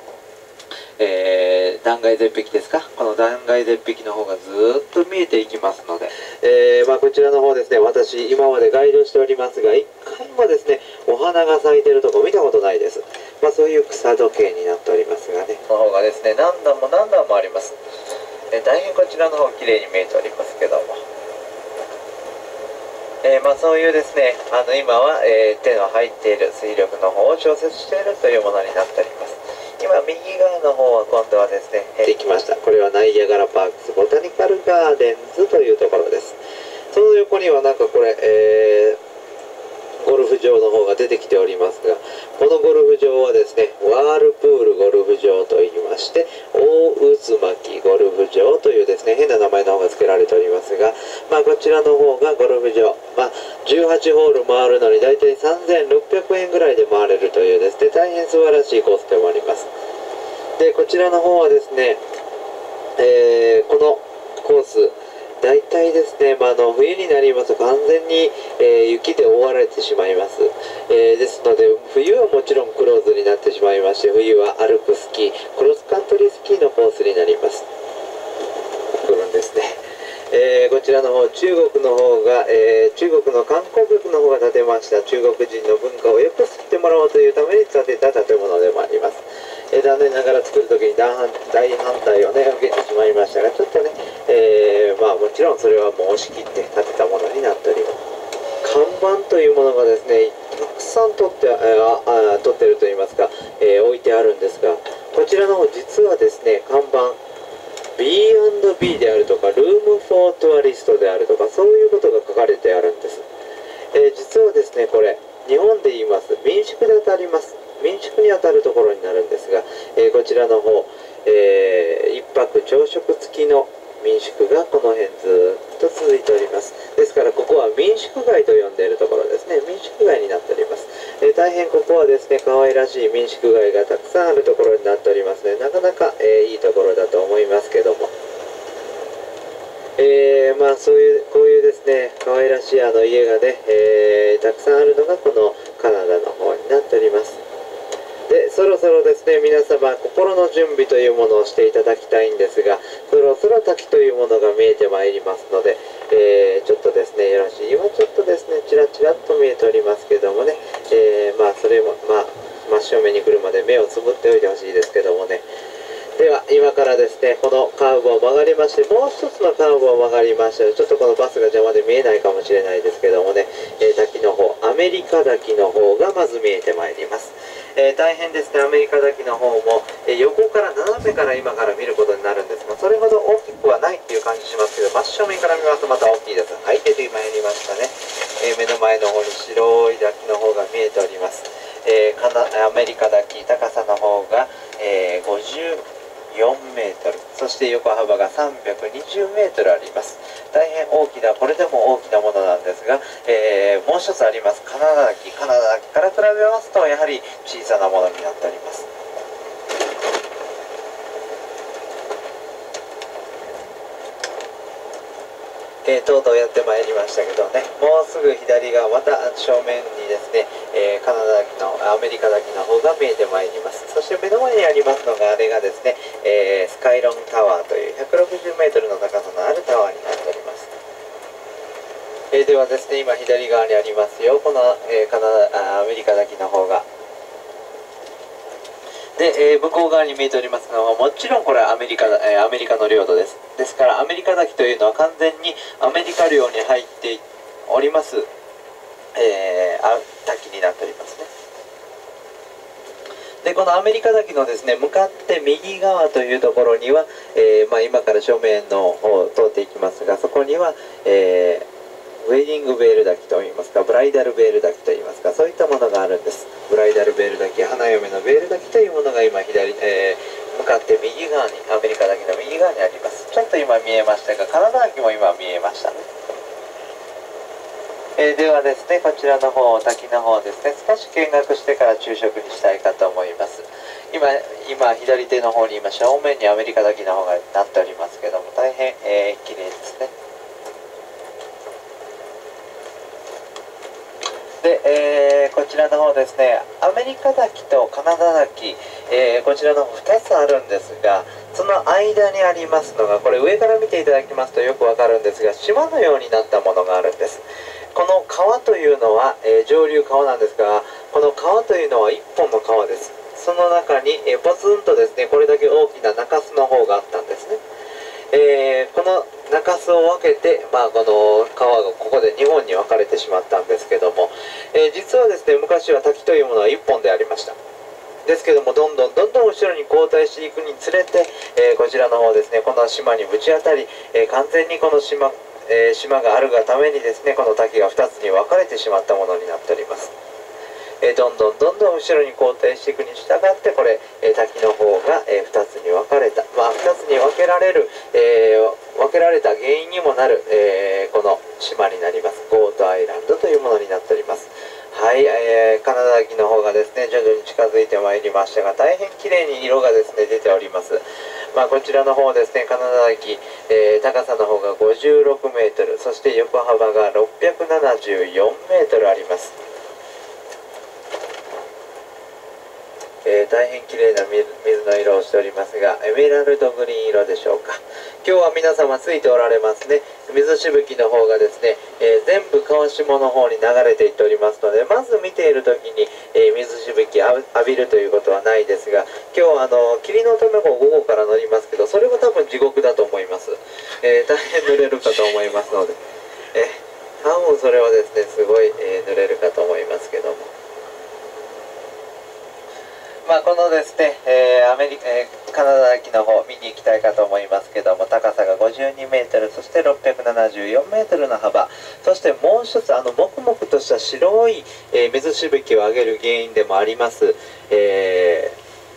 S9: えー、断崖絶壁ですか、この断崖絶壁の方がずーっと見えていきますので、えー、まあ、こちらの方ですね、私今までガイドしておりますが、一回もですね、お花が咲いてるとこ見たことないです。まあ、そういう草時計になっておりますがね、この方がですね、何段も何段もあります。えー、大変こちらの方綺麗に見えておりますけども、えー、まあ、そういうですね、あの今は、えー、手の入っている水力の方を調節しているというものになっております。今右側の方は今度はですね、できました。これはナイアガラパークスボタニカルガーデンズというところです。その横にはなんかこれ、えー、ゴルフ場の方が出てきておりますが、このゴルフ場はですね、ワールプールゴルフ場といいまして、大渦巻ゴルフ場というですね、変な名前の方が付けられておりますが、まあ、こちらの方がゴルフ場、まあ、じゅうはちホール回るのに大体さんぜんろっぴゃくえんぐらいで回れるというですね、大変素晴らしいコースでもあります。で、こちらの方はですね、えー、このコース、大体ですね、まあ、あの冬になりますと完全に、えー、雪で覆われてしまいます、えー、ですので冬はもちろんクローズになってしまいまして、冬は歩くスキー、クロスカントリースキーのコースになります。来るんですね。えー、こちらの方、中国の方が、えー、中国の観光局の方が建てました中国人の文化をよく知ってもらおうというために建てた建物でもあります。えー、残念ながら作るときに大反対をね受けてしまいましたが、ちょっとね、えー、まあもちろんそれはもう押し切って建てたものになっております。看板というものがですね、たくさん取って、ああ取ってるといいますか、えー、置いてあるんですが、こちらの方実はですね、看板ビーアンドビー であるとか、ルームフォートゥアリストであるとか、そういうことが書かれてあるんです。えー、実はですね、これ、日本で言います、民宿で当たります。民宿に当たるところになるんですが、えー、こちらの方、えー、一泊朝食付きの民宿がこの辺ずっと続いております。ですからここは民宿街と呼んでいるところですね。民宿街になっております。えー、大変ここはですね、可愛らしい民宿街がたくさんあるところになっておりますね。なかなか、えー、いいところだと思いますけども。えー、まあそういう、こういうですね、可愛らしいあの家がね、えー、たくさんあるのがこのカナダの方になっております。で、そろそろですね、皆様、心の準備というものをしていただきたいんですが、そろそろ滝というものが見えてまいりますので、えー、ちょっとですね、よろしい。今ちょっとですね、ちらちらっと見えておりますけどもね、えー、まあ、それも、まあ、真正面に来るまで目をつぶっておいてほしいですけどもね。では、今からですね、このカーブを曲がりまして、もう一つのカーブを曲がりまして、ちょっとこのバスが邪魔で見えないかもしれないですけどもね、えー、滝の方、アメリカ滝の方がまず見えてまいります。えー、大変ですね、アメリカ滝の方も、えー、横から斜めから今から見ることになるんですが、それほど大きくはないっていう感じしますけど、真正面から見ますとまた大きいです。はい、出てまいりましたね。えー、目の前の方に白い滝の方が見えております。えー、かなアメリカ滝、高さの方が、えー、ごじゅうよんメートル、そして横幅がさんびゃくにじゅうメートルあります。大変大きな、これでも大きなものなんですが、えー、もう一つありますカナダ滝。カナダ滝から比べますとやはり小さなものになっております。 えー、とうとうやってまいりましたけどね、もうすぐ左側、また正面にですね、えー、カナダ滝のアメリカ滝の方が見えてまいります。そして目の前にありますのが、あれがですね、えー、スカイロンタワーというひゃくろくじゅうメートルの高さのあるタワーになっております。えー、ではですね、今左側にありますよ、この、えー、カナダ、アメリカ滝の方が。で、えー、向こう側に見えておりますのは、もちろんこれはアメリカ、えー、アメリカの領土です。ですから、アメリカ滝というのは完全にアメリカ領に入っております、えー、あ滝になっておりますね。で、このアメリカ滝のですね、向かって右側というところには、えーまあ、今から正面の方を通っていきますが、そこには、えーウェディングベール滝といいますか、ブライダルベール滝といいますか、そういったものがあるんです。ブライダルベール滝、花嫁のベール滝というものが今左、えー、向かって右側に、アメリカ滝の右側にあります。ちょっと今見えましたが、カナダ滝も今見えましたね。えー、ではですね、こちらの方、滝の方ですね、少し見学してから昼食にしたいかと思います。今、今左手の方に今正面にアメリカ滝の方がなっておりますけども、大変、えー、綺麗ですね。で、えー、こちらの方ですね、アメリカ滝とカナダ滝、えー、こちらのふたつあるんですが、その間にありますのが、これ上から見ていただきますとよくわかるんですが、島のようになったものがあるんです。この川というのは、えー、上流川なんですが、この川というのはいっぽんの川です。その中に、えー、ポツンとですね、これだけ大きな中州の方があったんですね。えー、この中州を分けて、まあ、この川がここでにほんに分かれてしまったんですけども、えー、実はですね、昔は滝というものはいっぽんでありました。ですけども、どんどんどんどん後ろに後退していくにつれて、えー、こちらの方ですね、この島にぶち当たり、えー、完全にこの島、えー、島があるがためにですね、この滝がふたつに分かれてしまったものになっております。えー、どんどんどんどん後ろに後退していくに従ってこれ、えー、滝の方が、えー、ふたつに分かれた、まあ、ふたつに分けられる、えー、分けられた原因にもなる、えー、この島になります。ゴートアイランドというものになっております。はい、えー、カナダ滝の方がですね徐々に近づいてまいりましたが、大変綺麗に色がですね出ております。まあ、こちらの方ですね、カナダ滝、えー、高さの方がごじゅうろくメートル、そして横幅がろっぴゃくななじゅうよんメートルあります。えー、大変綺麗な水の色をしておりますが、エメラルドグリーン色でしょうか。今日は皆様ついておられますね。水しぶきの方がですね、えー、全部川下の方に流れていっておりますので、まず見ている時に、えー、水しぶき浴びるということはないですが、今日はあの霧のためも午後から乗りますけど、それは多分地獄だと思います。えー、大変濡れるかと思いますので、えー、多分それはですねすごい、えー、濡れるかと思いますけども。まあ、このですね、えー、アメリカ、えー、カナダ滝の方見に行きたいかと思いますけども、高さがごじゅうにメートル、そしてろっぴゃくななじゅうよんメートルの幅、そしてもう一つ、あのもくもくとした白い、えー、水しぶきを上げる原因でもあります、え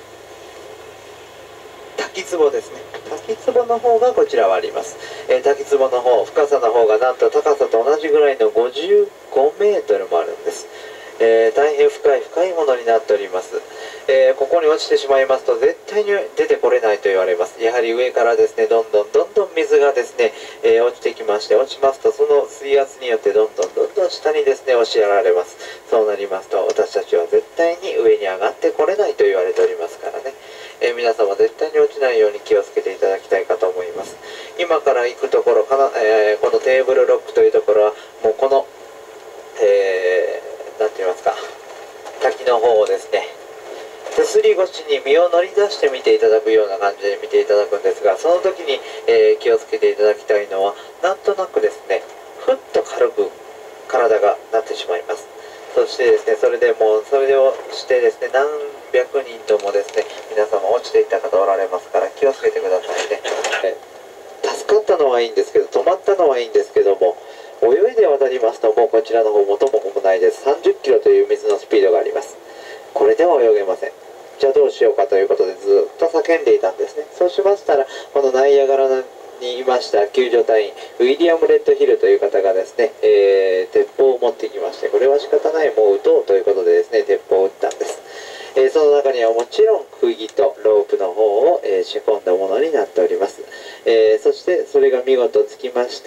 S9: ー、滝壺ですね。滝壺の方がこちらはあります。えー、滝壺の方、深さの方がなんと高さと同じぐらいのごじゅうごメートルもあるんです。えー、大変深い深いものになっております。えー、ここに落ちてしまいますと絶対に出てこれないと言われます。やはり上からですねどんどんどんどん水がですね、えー、落ちてきまして、落ちますとその水圧によってどんどんどんどん下にですね押しやられます。そうなりますと私たちは絶対に上に上がってこれないと言われておりますからね、えー、皆様絶対に落ちないように気をつけていただきたいかと思います。今から行くところかな、えー、このテーブルロックというところはもうこの、えー、なんて言いますか、滝の方をですね手すり越しに身を乗り出して見ていただくような感じで見ていただくんですが、その時に、えー、気をつけていただきたいのは、なんとなくですねふっと軽く体がなってしまいます。そしてですねそれでもうそれをしてですね何百人ともですね皆様落ちていった方おられますから気をつけてくださいね。えー、助かったのはいいんですけど、止まったのはいいんですけども、泳いで渡りますともうこちらの方元も子もないです。さんじゅっキロという水のスピードがあります。これでは泳げません。じゃあどうしようかということでずっと叫んでいたんですね。そうしましたらこのナイアガラにいました救助隊員ウィリアム・レッドヒルという方がですね、えー、鉄砲を持ってきまして、これは仕方ない、もう撃とうということでですね鉄砲を撃ったんです。えー、その中にはもちろん釘とロープの方を、えー、仕込んだものになっております。えー、そしてそれが見事つきまして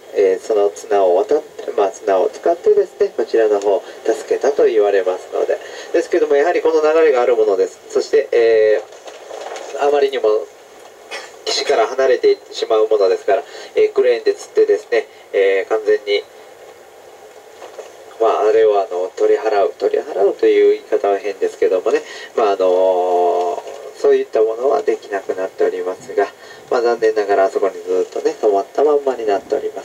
S9: えーその綱を渡って、まあ、綱を使ってですねこちらの方助けたと言われますので、ですけどもやはりこの流れがあるものです。そして、えーあまりにも岸から離れていってしまうものですから、えークレーンで釣ってですね、えー完全に、まあ、あれをあの取り払う取り払うという言い方は変ですけどもね、まああのそういったものはできなくなっておりますが、まあ、残念ながらあそこにずっとね止まったまんまになっております。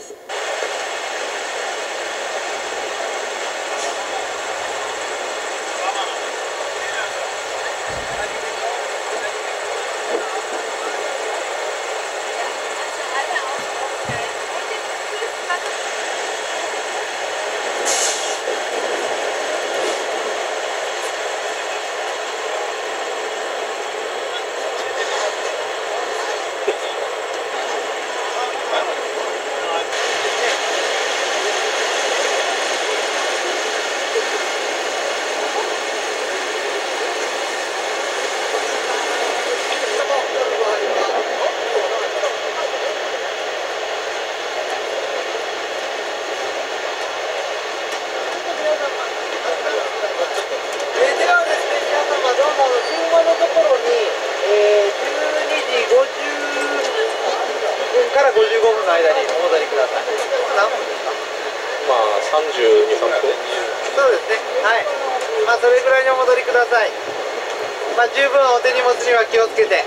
S3: からごじゅうごふんの間にお戻りください。何分ですか？まあさんじゅうに、さんぷん。そうですね。はい。まあそれぐらいにお戻りください。まあ十分お手荷物には気をつけて。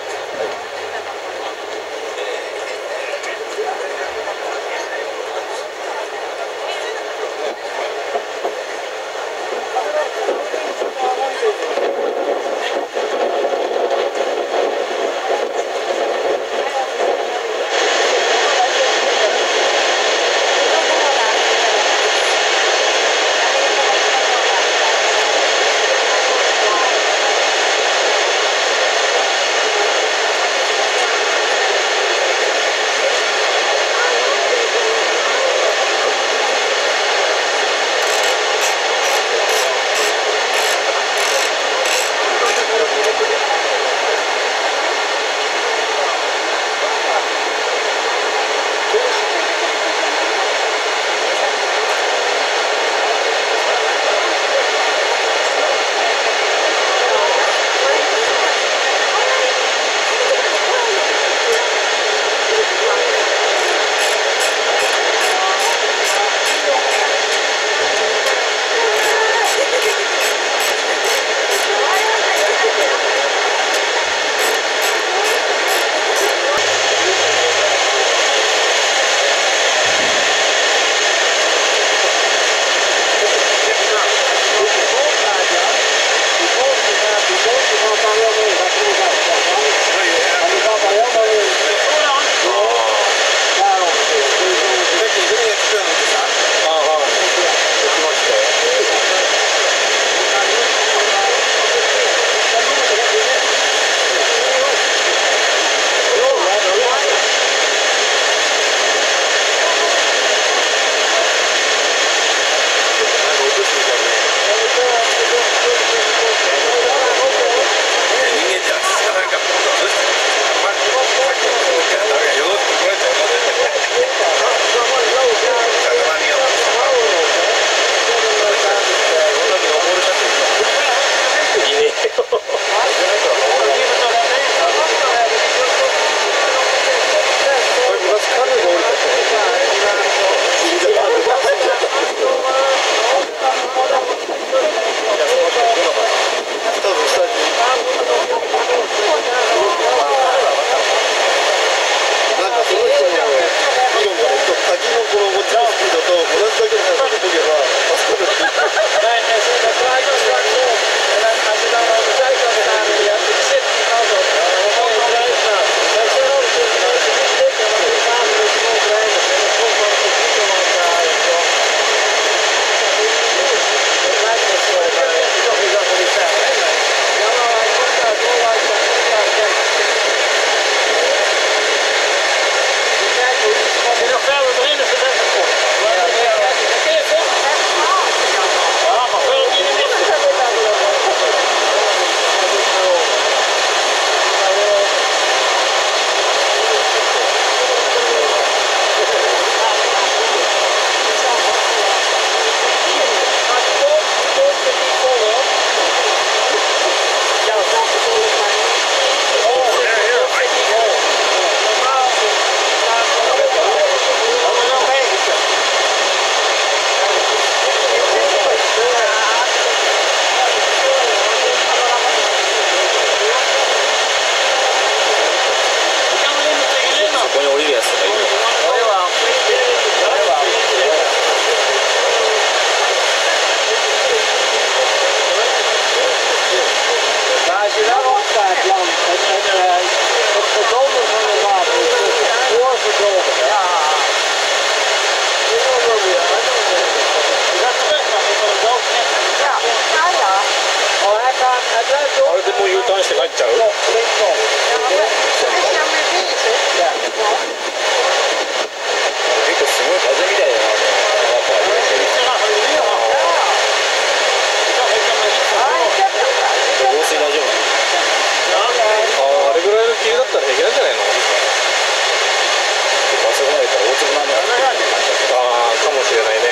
S7: 入っちゃう？結構すごい風みたいだな。防水大丈夫？ああ、あれぐらいの霧だったら平気なんじゃないの？あそこまで行ったら大粒なんだよ。ああ、かもしれないね。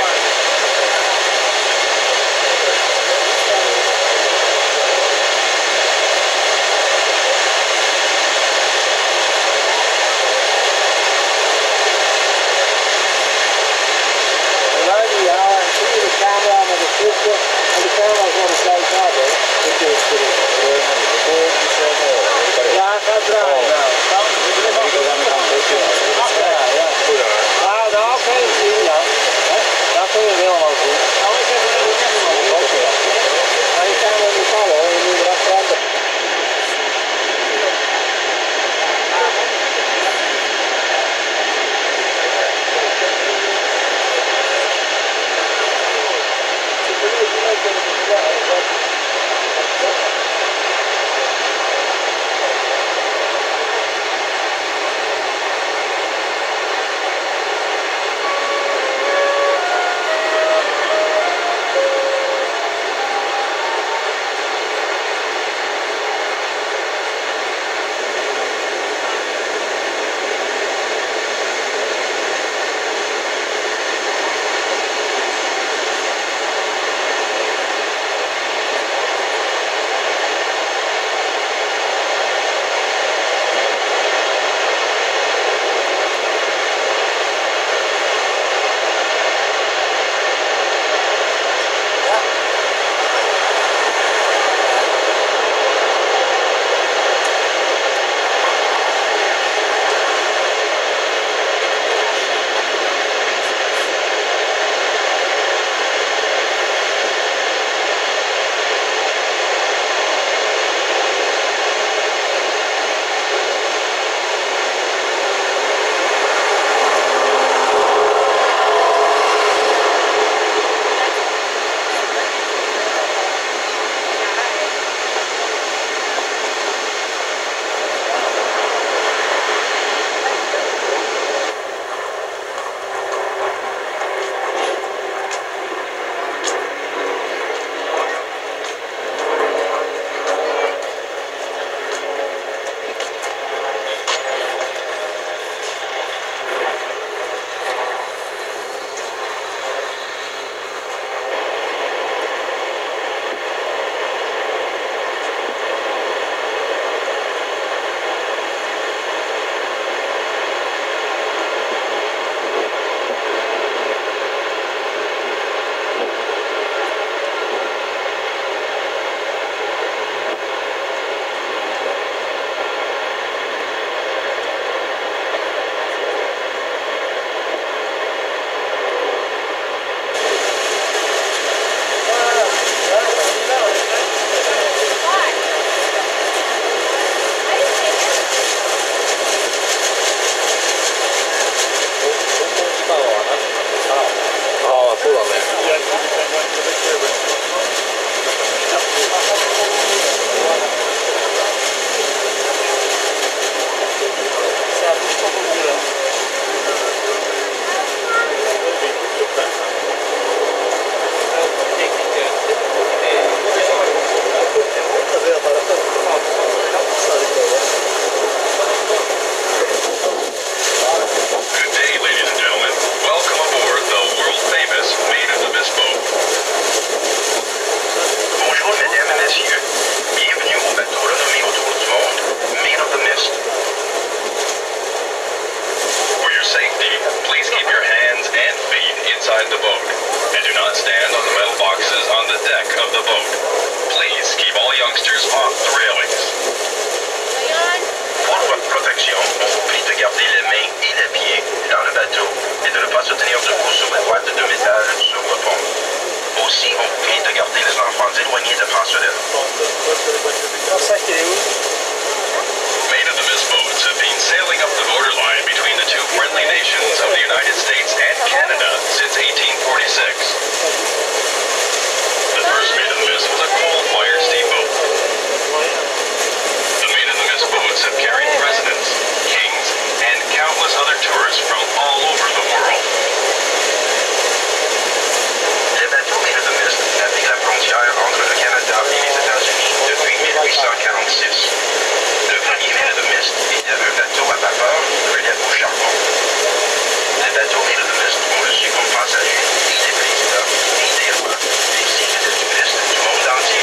S10: have carried presidents, kings, and countless other tourists from all over the world. Le bateau Mille de Mist navigue la frontière entre le Canada et les États-Unis depuis mille huit cent quarante-six. Le premier Mille de Mist était un bateau à vapeur relié au charbon. Le bateau Mille de Mist ont reçu comme passagers des présidents, des rois, des signes de touristes du monde entier.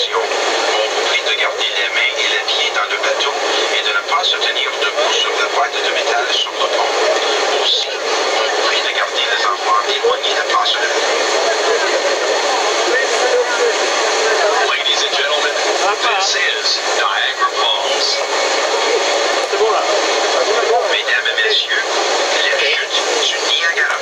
S10: attention. On vous prie de garder les mains et les pieds dans le bateau et de ne pas se tenir debout sur la boîte de métal sur le pont. Aussi, on vous prie de garder les enfants éloignés de place de l'eau. Ladies and gentlemen, this is Niagara Falls. Mesdames et messieurs, la chute du Niagara.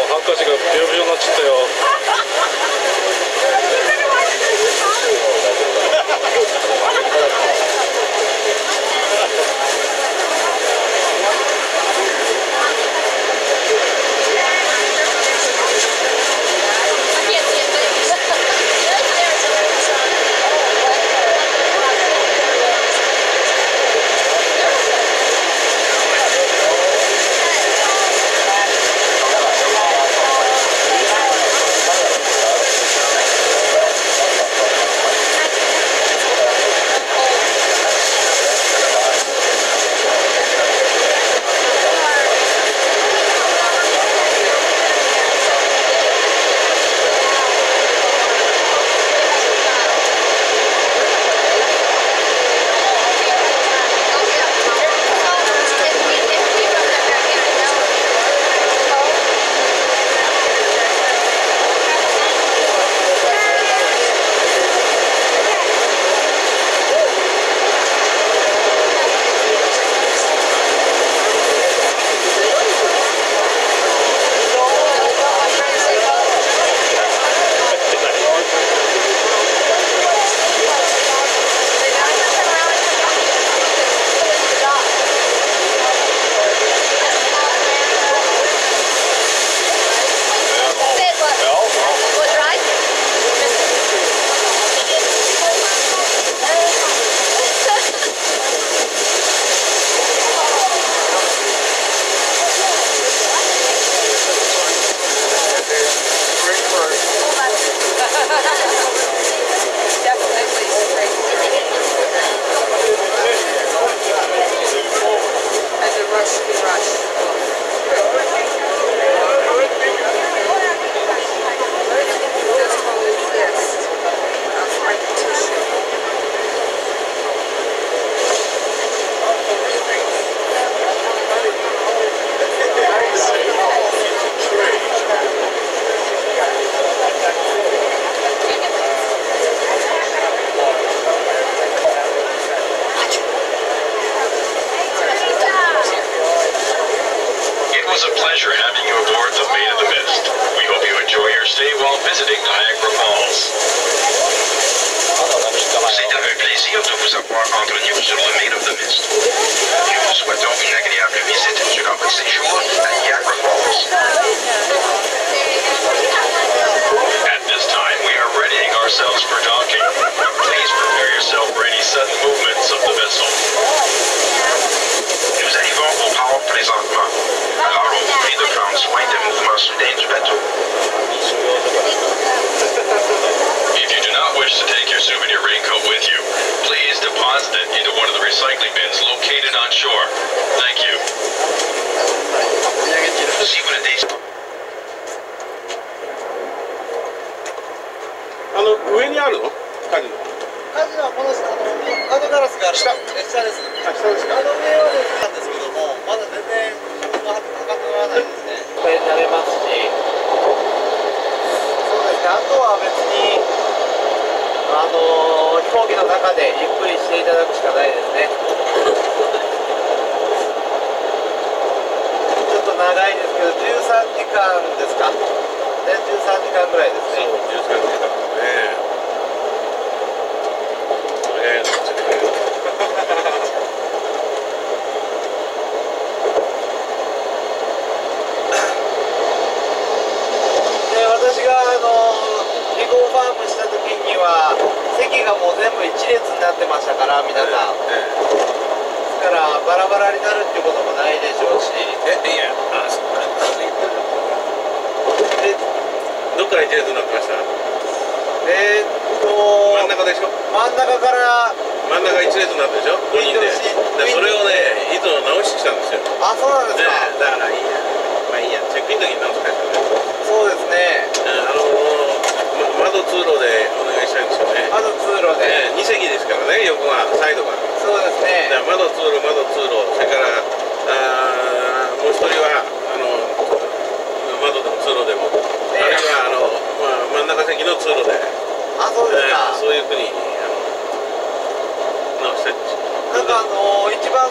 S7: ハンカチがビヨビヨになっちゃったよ。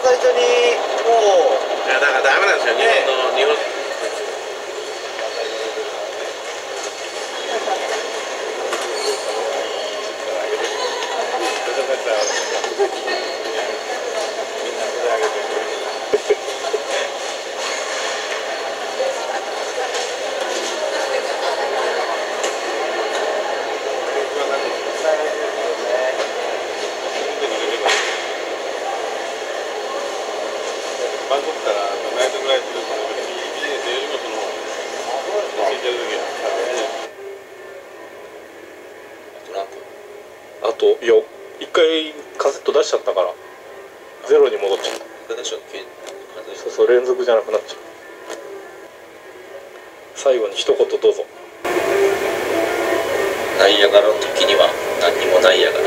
S7: だからダメなんですよ、日本の、日本といや一回カセット出しちゃったからゼロに戻っちゃった。そうそう、連続じゃなくなっちゃう。最後に一言どうぞ。
S2: ナイアガラの時には何にもないやがら。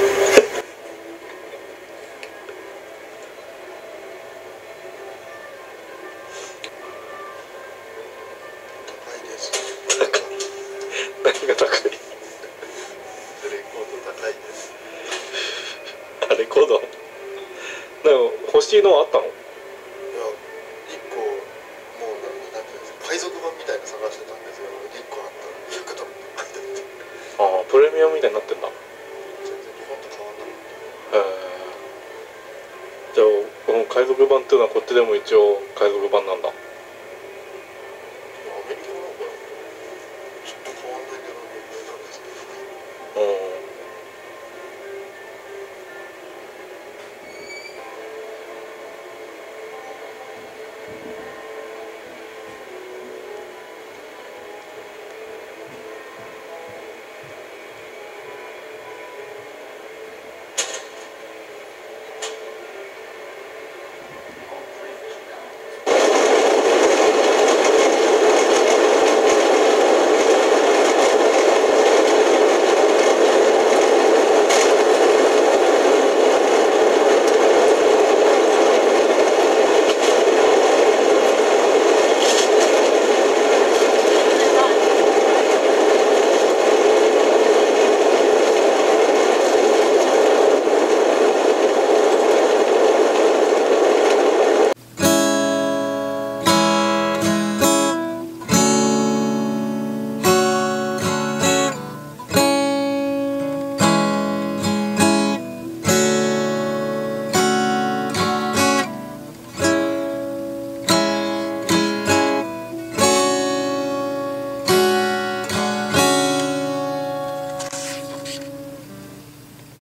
S7: 何が高い？
S11: レコード高いです。
S7: あ、レコード。なんか欲しいのあったの？
S11: いや、一個もうなんていうんですか、海賊版みたいな探してたんですけど、一個あったらひゃくドルって書いてあって。
S7: ああ、プレミアムみたいになってんだ。
S11: 全然日本と変わんなかった。
S7: へえ。じゃあこの海賊版っていうのはこっちでも一応海賊版なんだ。